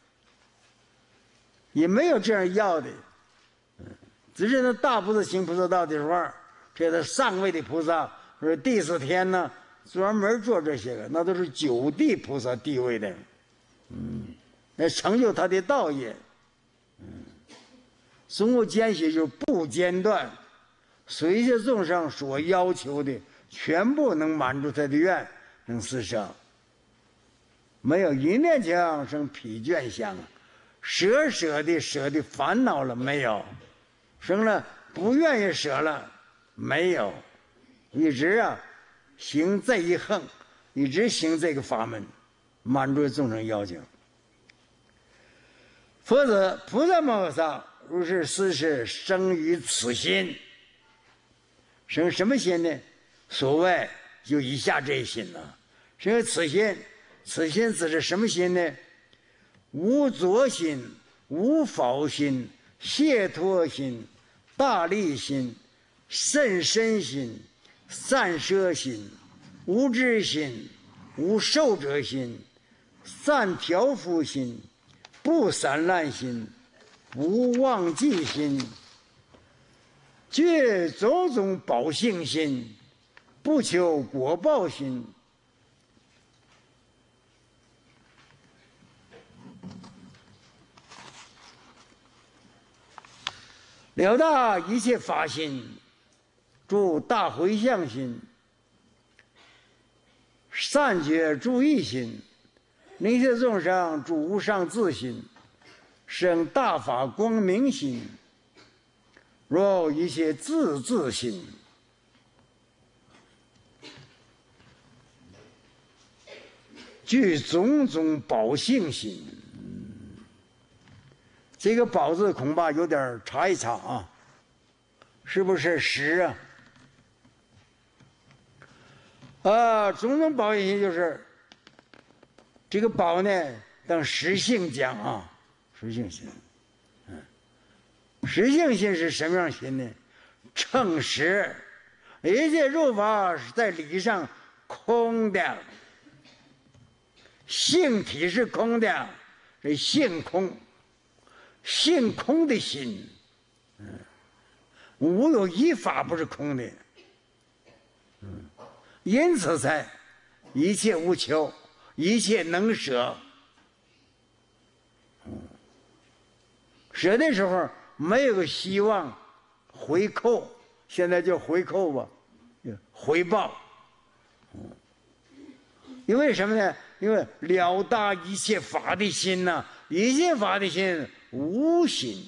也没有这样要的，只是那大菩萨行菩萨道的时候，这是上位的菩萨，说第四天呢，专门做这些个，那都是九地菩萨地位的，来成就他的道业，终无间隙，就是不间断，随着众生所要求的，全部能满足他的愿，能施舍，没有一念间生疲倦相，舍的烦恼了没有？生了不愿意舍了没有？一直行这一横，一直行这个法门，满足众生要求。佛子菩萨摩诃萨如是事事生于此心，生什么心呢？所谓就以下这一心了。生于此心，此心指的什么心呢？无着心，无否心，解脱心，大利心，甚深心，善摄心，无知心，无受者心，善调伏心，不散乱心，不忘记心，具种种宝性心，不求果报心。了大一切法心，住大回向心，善觉注意心，令一切众生住无上自心，生大法光明心，若一切自心，具种种宝性心。这个宝字恐怕有点查一查啊，是不是实种种宝性心就是这个宝呢，等实性讲啊，实性心。实性心是什么样心呢？称实，一切入法是在理上空的，性体是空的，是性空。性空的心，无有一法不是空的，因此才一切无求，一切能舍。舍的时候没有个希望回扣，现在叫回扣吧，回报。因为什么呢？因为了达一切法的心呐，一切法的心无心，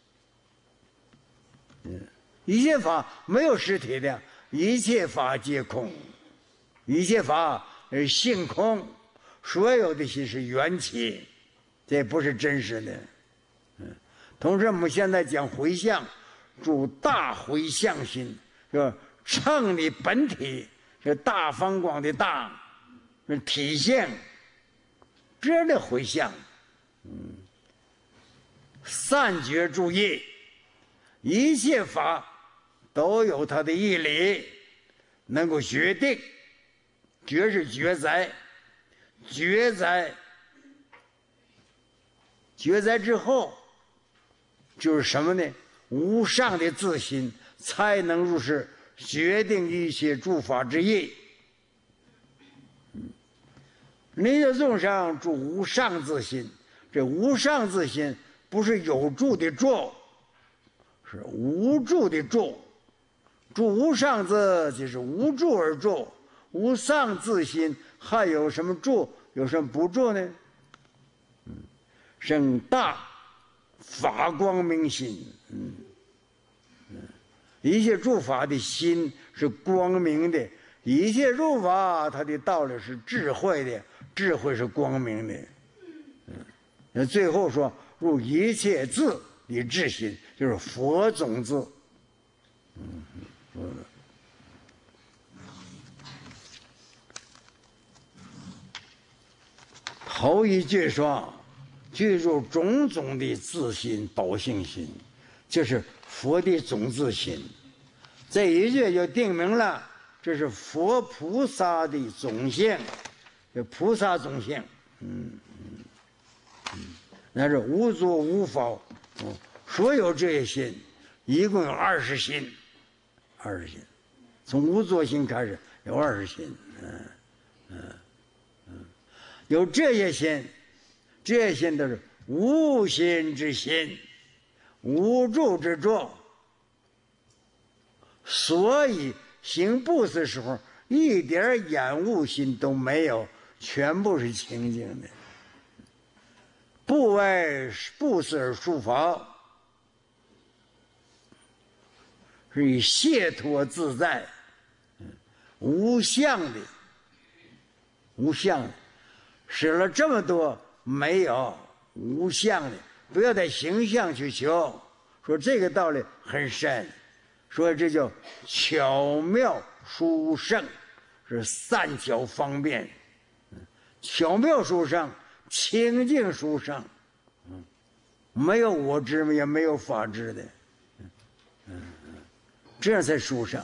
一切法没有实体的，一切法皆空，一切法性空，所有的心是缘起，这不是真实的。同时我们现在讲回向，主大回向心，是称你本体，是大方广的大，是体现这样的回向。善觉注意，一切法都有它的义理，能够决定。觉是觉在，觉在之后就是什么呢？无上的自心，才能入世，决定一切诸法之意。你的众生住无上自心，这无上自心不是有住的住，是无住的住。住无上自就是无住而住，无上自心还有什么住？有什么不住呢？ 生大法光明心。一切诸法的心是光明的，一切诸法它的道理是智慧的，智慧是光明的。那最后说入一切智的智心，就是佛种子。头一句说具入种种的自心宝性心，就是佛的种子心。这一句就定明了，这是佛菩萨的种性，菩萨种性。那是无作无否，所有这些心，一共有20心，20心，从无作心开始有20心，有这些心，这些心都是无心之心，无助之助，所以行布施时候一点厌恶心都没有，全部是清净的。不为布施而束缚，是以解脱自在，无相的，无相的，使了这么多没有无相的，不要带形象去求。说这个道理很深，说这叫巧妙殊胜，是三巧方便，巧妙殊胜。清净殊胜，没有我执，也没有法执的，这样才殊胜。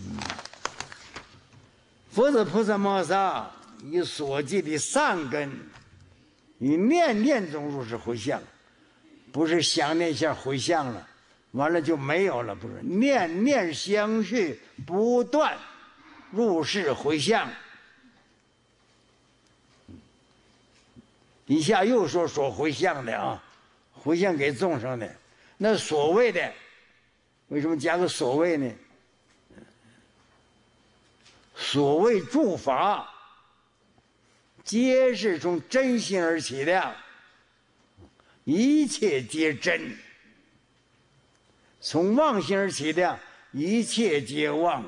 佛子菩萨摩萨以所记的善根，以念念中入世回向，不是想念一下回向了，完了就没有了，不是念念相续，不断入世回向。一下又说回向的啊，回向给众生的，那所谓的，为什么加个所谓呢？所谓诸法，皆是从真心而起的，一切皆真；从妄心而起的，一切皆妄。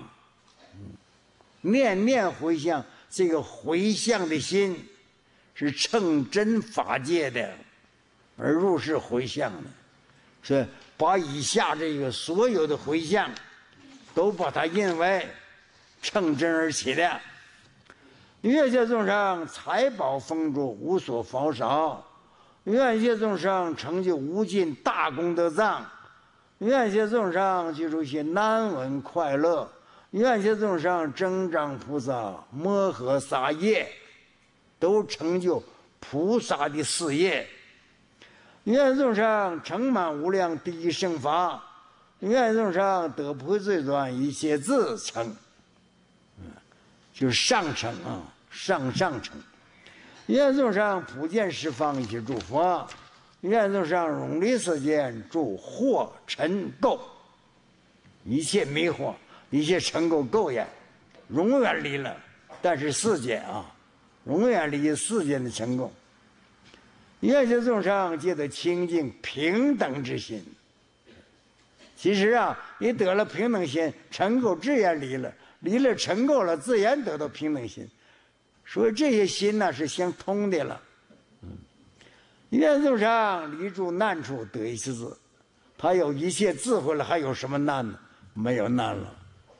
念念回向，这个回向的心。是乘真法界的，而入世回向的，所以把以下这个所有的回向，都把它认为乘真而起的。愿界众生财宝丰足，无所乏少；愿界众生成就无尽大功德藏；愿界众生居住些难闻快乐；愿界众生增长菩萨摩诃萨业。都成就菩萨的事业，愿众生成满无量第一圣法，愿众生得不最转一切自成，就是上乘啊，上乘。愿众生普见十方一切诸佛，愿众生永离世间诸惑尘垢，一切迷惑，一切尘垢垢眼，永远离了。但是世间啊。永远离世间的尘垢，愿界众生皆得清净平等之心。其实啊，你得了平等心，尘垢自然离了，离了尘垢了，自然得到平等心。所以这些心呢是相通的了。愿众生离诸难处得一切智，他有一切智慧了，还有什么难呢？没有难了。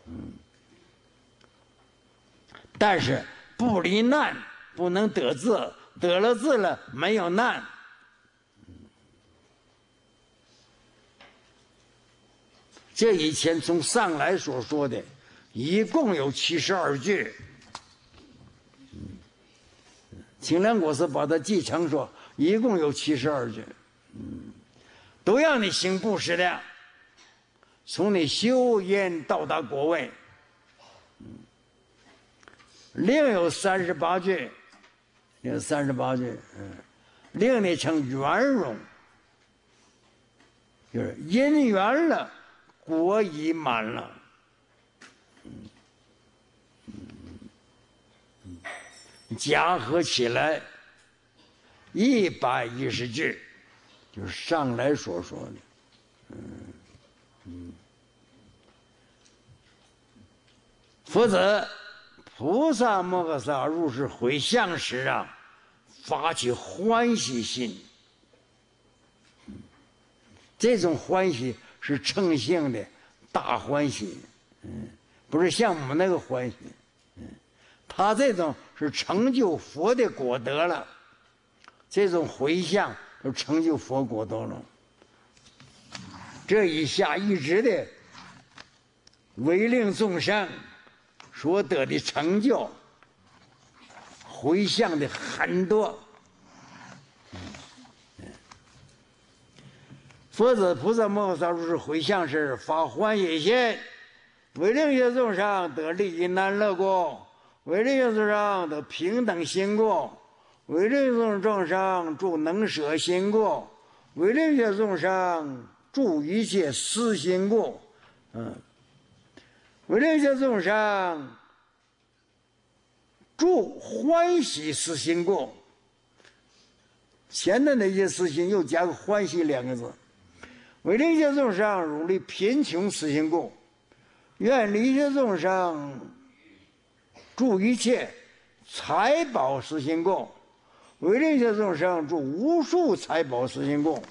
但是不离难。不能得智，得了智了没有难。这以前从上来所说的，一共有72句。清凉果师把它记成说，一共有72句，都让你行布施的，从你修因到达果位。另有38句。有38句，令你成圆融，就是因缘了，果已满了。加合起来110句， 就是上来所说的。否则，菩萨摩诃萨入世回向时啊，发起欢喜心。这种欢喜是称性的大欢喜，不是像我们那个欢喜，他这种是成就佛的果德了，这种回向就成就佛果德了。这一下一直的为令众生所得的成就，回向的很多。佛子菩萨摩诃萨如是回向时，发欢喜心，为令一切众生得利益难乐果，为令一切众生得平等心果，为令一切众生助能舍心果，为令一切众生助一切思心果，为令一切众生助欢喜思心果。前的那些思心又加个欢喜两个字。为令一切众生如离贫穷思心故，愿离一切众生助一切财宝思心故，为令一切众生助无数财宝思心故，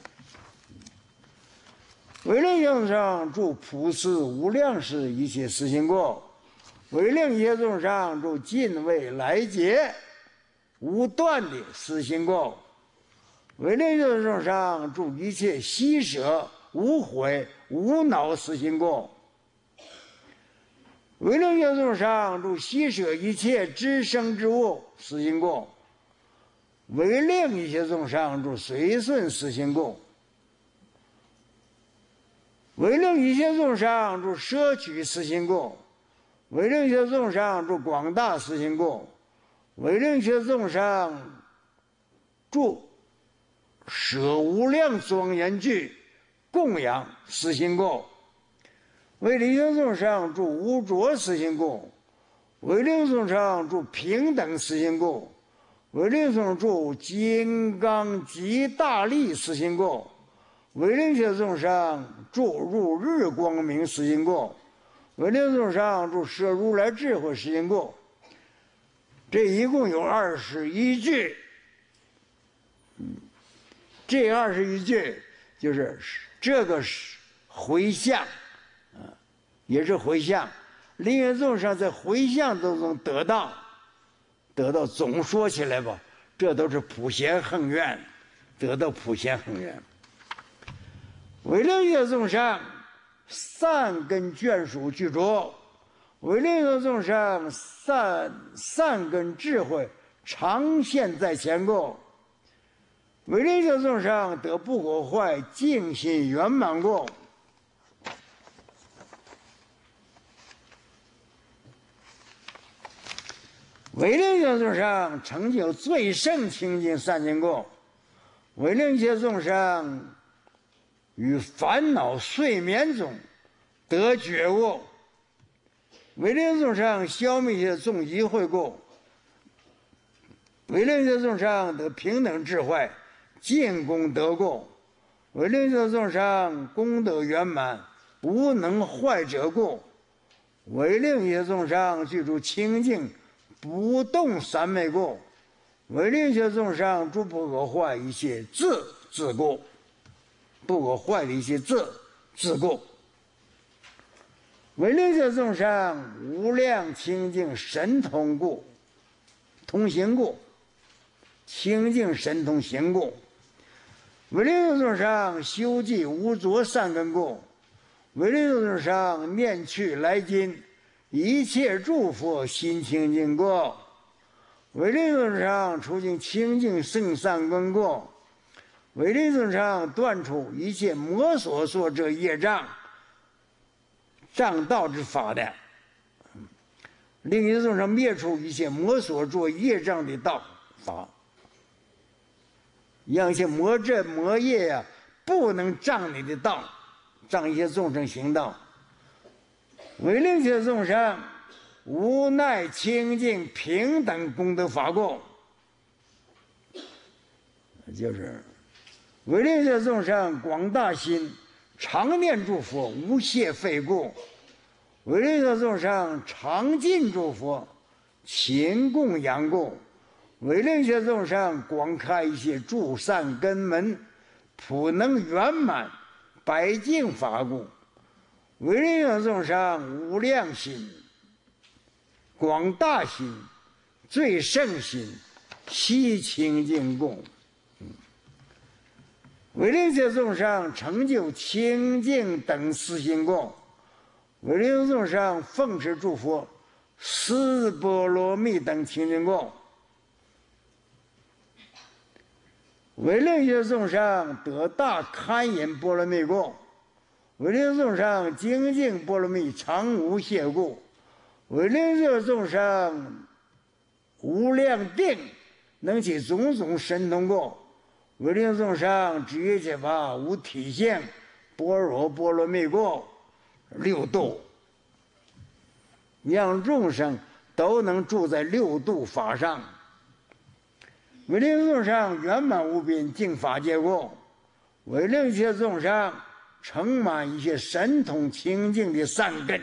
为令一切众生助普施无量世一切思心故，为令一切众生助尽未来劫无断的思心故，为令一切众生助一切喜舍无悔无恼思心故，为令一切众生助喜舍一切知生之物思心故，为令一切众生助随顺思心故，为令一切众生助摄取思心故，为令一切众生助广大思心故，为令一切众生助舍无量庄严具供养思心故，为令一切众生助无着思心故，为令众生助平等思心故，为令众助金刚极大力思心故，为令一切众生助入日光明思心故，为令众生助摄如来智慧思心故。这一共有21句。这21句就是这个回向，也是回向。令愿众生在回向当中得到，总说起来吧，这都是普贤恒愿，得到普贤恒愿。为令一切众生善根眷属具足，为令一切众生善根智慧常现在前故，为令一切众生得不果坏净心圆满故，为令一切众生成就最胜清净善净故，为令一切众生于烦恼睡眠中得觉悟，为令众生消灭一切众疑慧故，为令一切众生得平等智慧尽功德故，为令一切众生功德圆满无能坏者故，为令一切众生具足清净不动三昧故，为令一切众生诸不可坏一切自故，不可坏的一些自故，为令一切众生无量清净神通故，通行故，清净神通行故，为令一切众生修济无着善根故，为令一切众生念去来今一切诸佛心清净故，为令一切众生除尽清净圣善根故，为令众生断除一切魔所作者业障道之法的，令一切众生灭除一切魔所作业障的道法，让一些魔业呀不能障你的道，障一些众生行道。为令一切众生无奈清净平等功德法故，就是为令界众生广大心，常念诸佛，无懈废故；为令界众生常敬诸佛，勤供养故；为令界众生广开一切诸善根门，普能圆满白净法故；为令界众生无量心，广大心，最胜心，悉清净供。为令界众生成就清净等四心供，为令界众生奉持诸佛四波罗蜜等清净供，为令界众生得大堪引波罗蜜供，为令界众生精进波罗蜜常无懈故，为令界众生无量定能起种种神通供，为令众生知一切法无体性般若波罗蜜供，六度，让众生都能住在六度法上。为令众生圆满无边净法界供，为令一切众生成满一切神通清净的善根，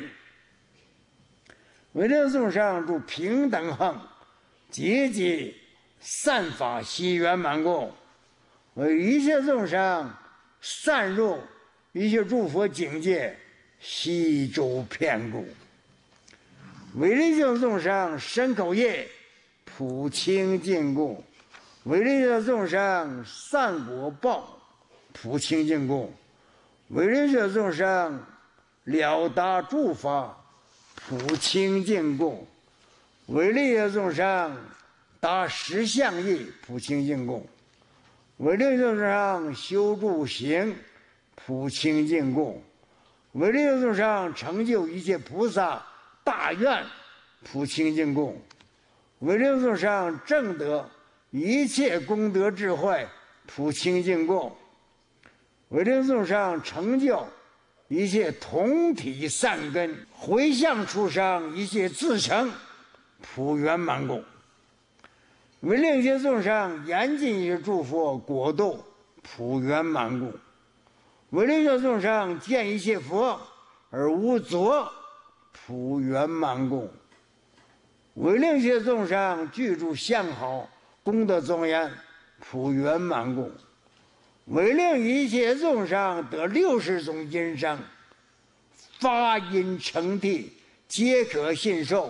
为令众生住平等行，节节善法悉圆满供，为一切众生善入一切诸佛境界，悉周遍故；为令一切众生身口业普清净故；为令一切众生善果报普清净故；为令一切众生了达诸法普清净故；为令一切众生达实相义普清净故；为令一切众生修诸行普清净故；为令一切众生成就一切菩萨大愿普清净故；为令一切众生证得一切功德智慧普清净故；为令一切众生成就一切同体善根回向出生一切自成普圆满故；为令一切众生严禁一切诸佛果度普圆满故；为令一切众生见一切佛而无作普圆满故；为令一切众生具足相好功德庄严普圆满故；为令一切众生得60种音声发音成谛，皆可信受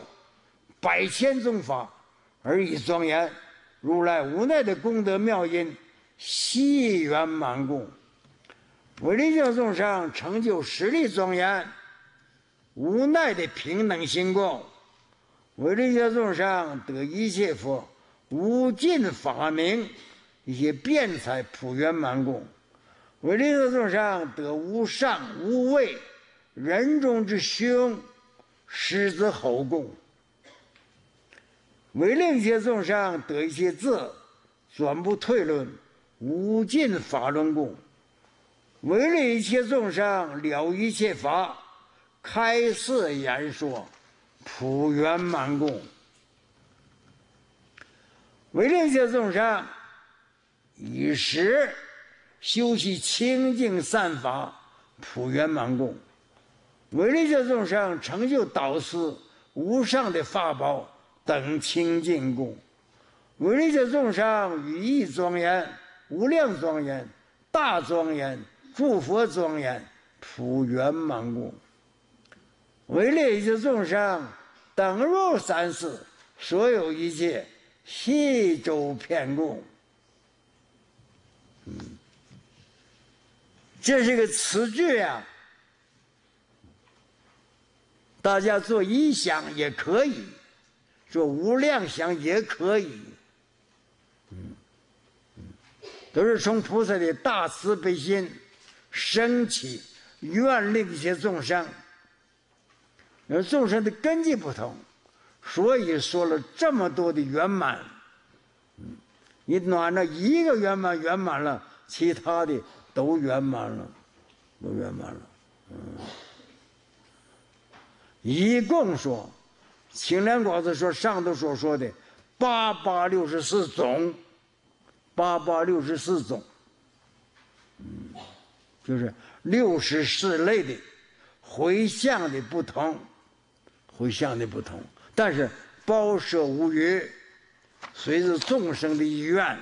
100千种法而以庄严，如来无奈的功德妙音悉圆满故；为令一切众生成就实力庄严无奈的平等心供；为令一切众生得一切佛无尽法明一些辩才普圆满供；为令一切众生得无上无畏人中之凶狮子吼供；为令一切众生得一切智转不退论无尽法轮供；为令一切众生了一切法开示言说普圆满供；为令一切众生以时修习清净善法普圆满供；为令一切众生成就导师无上的法宝等清净供；为令一切众生语义庄严无量庄严大庄严诸佛庄严普圆满供；为令一切众生等入三世所有一切悉周遍供。这是个词句啊，大家做一想也可以，做无量想也可以，都是从菩萨的大慈悲心升起，愿令一切众生。而众生的根基不同，所以说了这么多的圆满。你哪那一个圆满了，其他的都圆满了，都圆满了。一共说，青莲广子说上头所说的864种，864种， 就是64类的回向的不同，但是包摄无余，随着众生的意愿，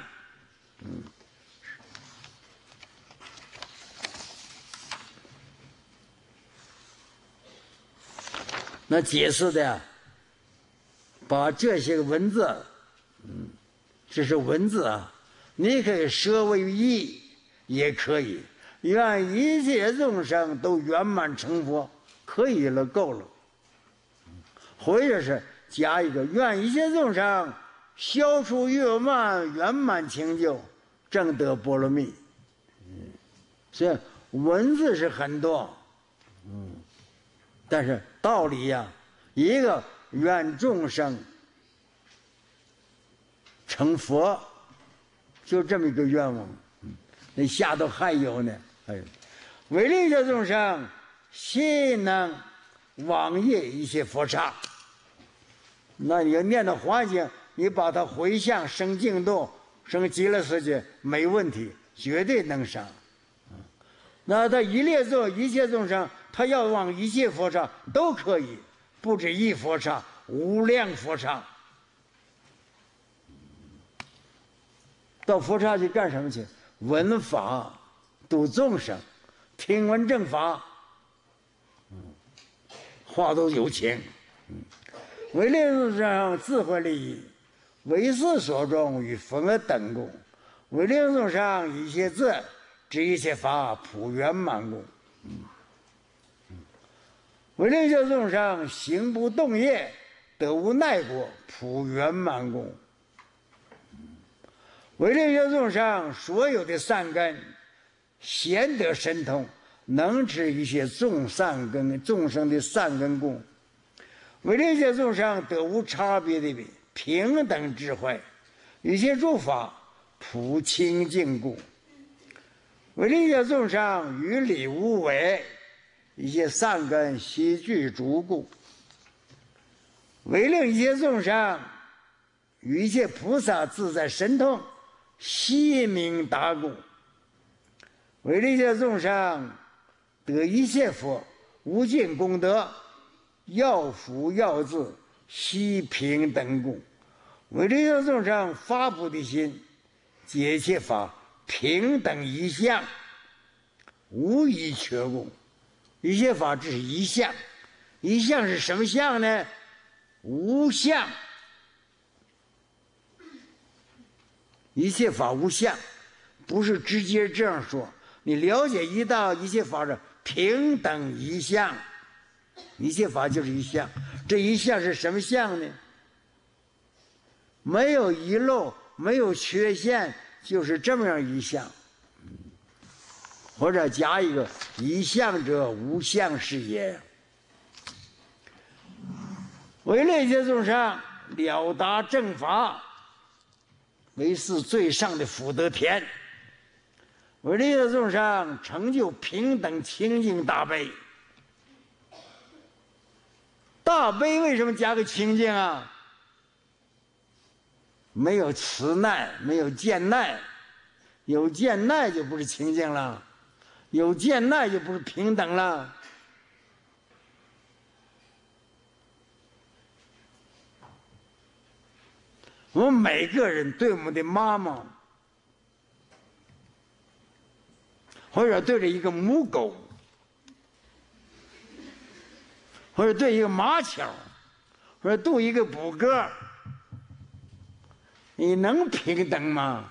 那解释的把这些个文字，这是文字啊，你可以舍为义，也可以愿一切众生都圆满成佛，可以了，够了。或者是加一个愿一切众生消除欲望，圆满成就，正得波罗蜜。所以文字是很多，但是道理呀，一个愿众生成佛，就这么一个愿望。那下头还有呢，为利这众生悉能往谒一切佛刹。那你要念到环境，你把它回向生净土、生极乐世界没问题，绝对能上。那他一切众生，他要往一切佛刹都可以，不止一佛刹，无量佛刹。到佛刹去干什么去？闻法度众生，听闻正法，话都有情。为利众生智慧利益，为世所中与佛等共。为利众生一切智，知一切法普圆满共。为利众生行不动业，得无奈果，普圆满共。为利众生所有的善根，贤德神通，能知一切众生的善根共。为利众生得无差别的平等智慧，一切诸法普清净故。为利众生于理无为，一切善根悉具足故。为令一切众生与一切菩萨自在神通，悉明达故。为利众生得一切佛，无尽功德，要福要智，悉平等故。为利众生发菩提心，解一切法平等一相，无一缺故。一切法只是一相，一相是什么相呢？无相。一切法无相，不是直接这样说。你了解一切法是平等一相，一切法就是一相。这一相是什么相呢？没有遗漏，没有缺陷，就是这么样一相。或者加一个一相者，无相是也。为利一切众生了达正法，为是最上的福德田。为利一切众生成就平等清净大悲。大悲为什么加个清净啊？没有慈耐，没有见耐，有见耐就不是清净了，有见耐就不是平等了。我们每个人对我们的妈妈，或者对着一个母狗，或者对一个麻雀，或者对一个捕鸽，你能平等吗？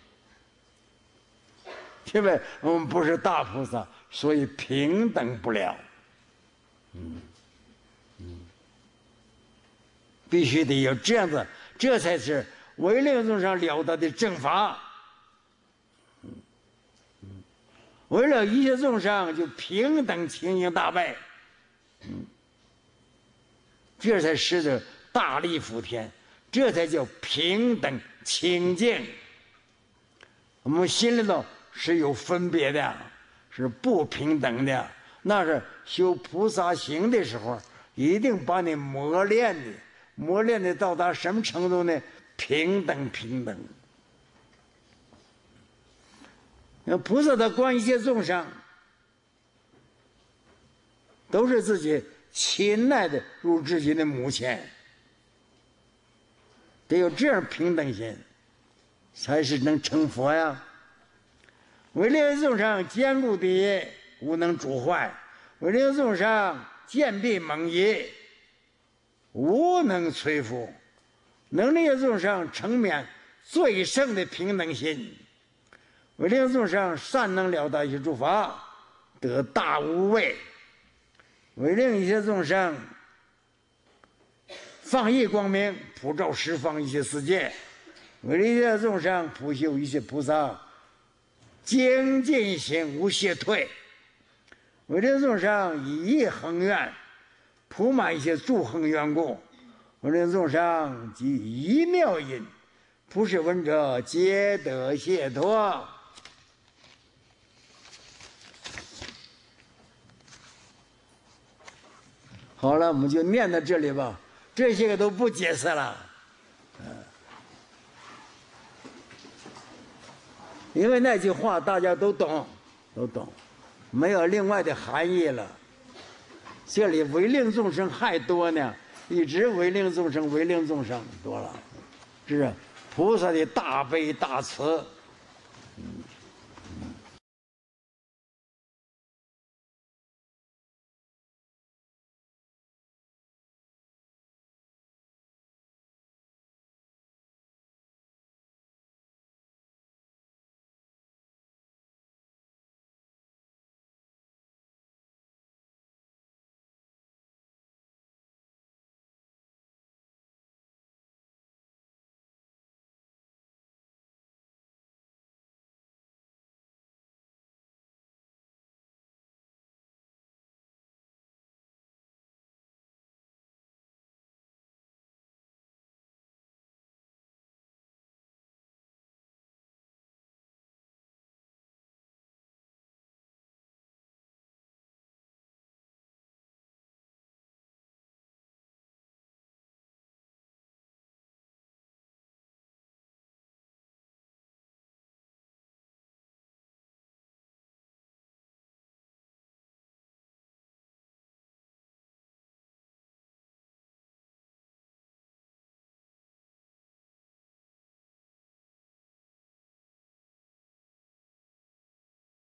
因为我们不是大菩萨，所以平等不了。必须得有这样子，这才是为令众生了得的正法。为了一切众生就平等清净大悲，这才是的大力福田，这才叫平等清净。我们心里头是有分别的，是不平等的，那是修菩萨行的时候一定把你磨练的到达什么程度呢？平等。那菩萨他观一切众生， 都是自己亲爱的如自己的母亲。得有这样平等心，才是能成佛呀。为令众生坚固第一，无能主坏；为令众生坚壁猛夷，无能摧伏。能令众生成免最胜的平等心，为令众生善能了达一切诸法，得大无畏；为令一切众生放逸光明，普照十方一切世界；为令一切众生普修一切菩萨，精进行无懈退；为令众生以一恒愿，普满一切诸恒缘故；为令众生即一妙音，普使闻者皆得解脱。好了，我们就念到这里吧，这些个都不解释了。因为那句话大家都懂，没有另外的含义了。这里唯令众生还多呢，一直唯令众生，唯令众生多了，是菩萨的大悲大慈。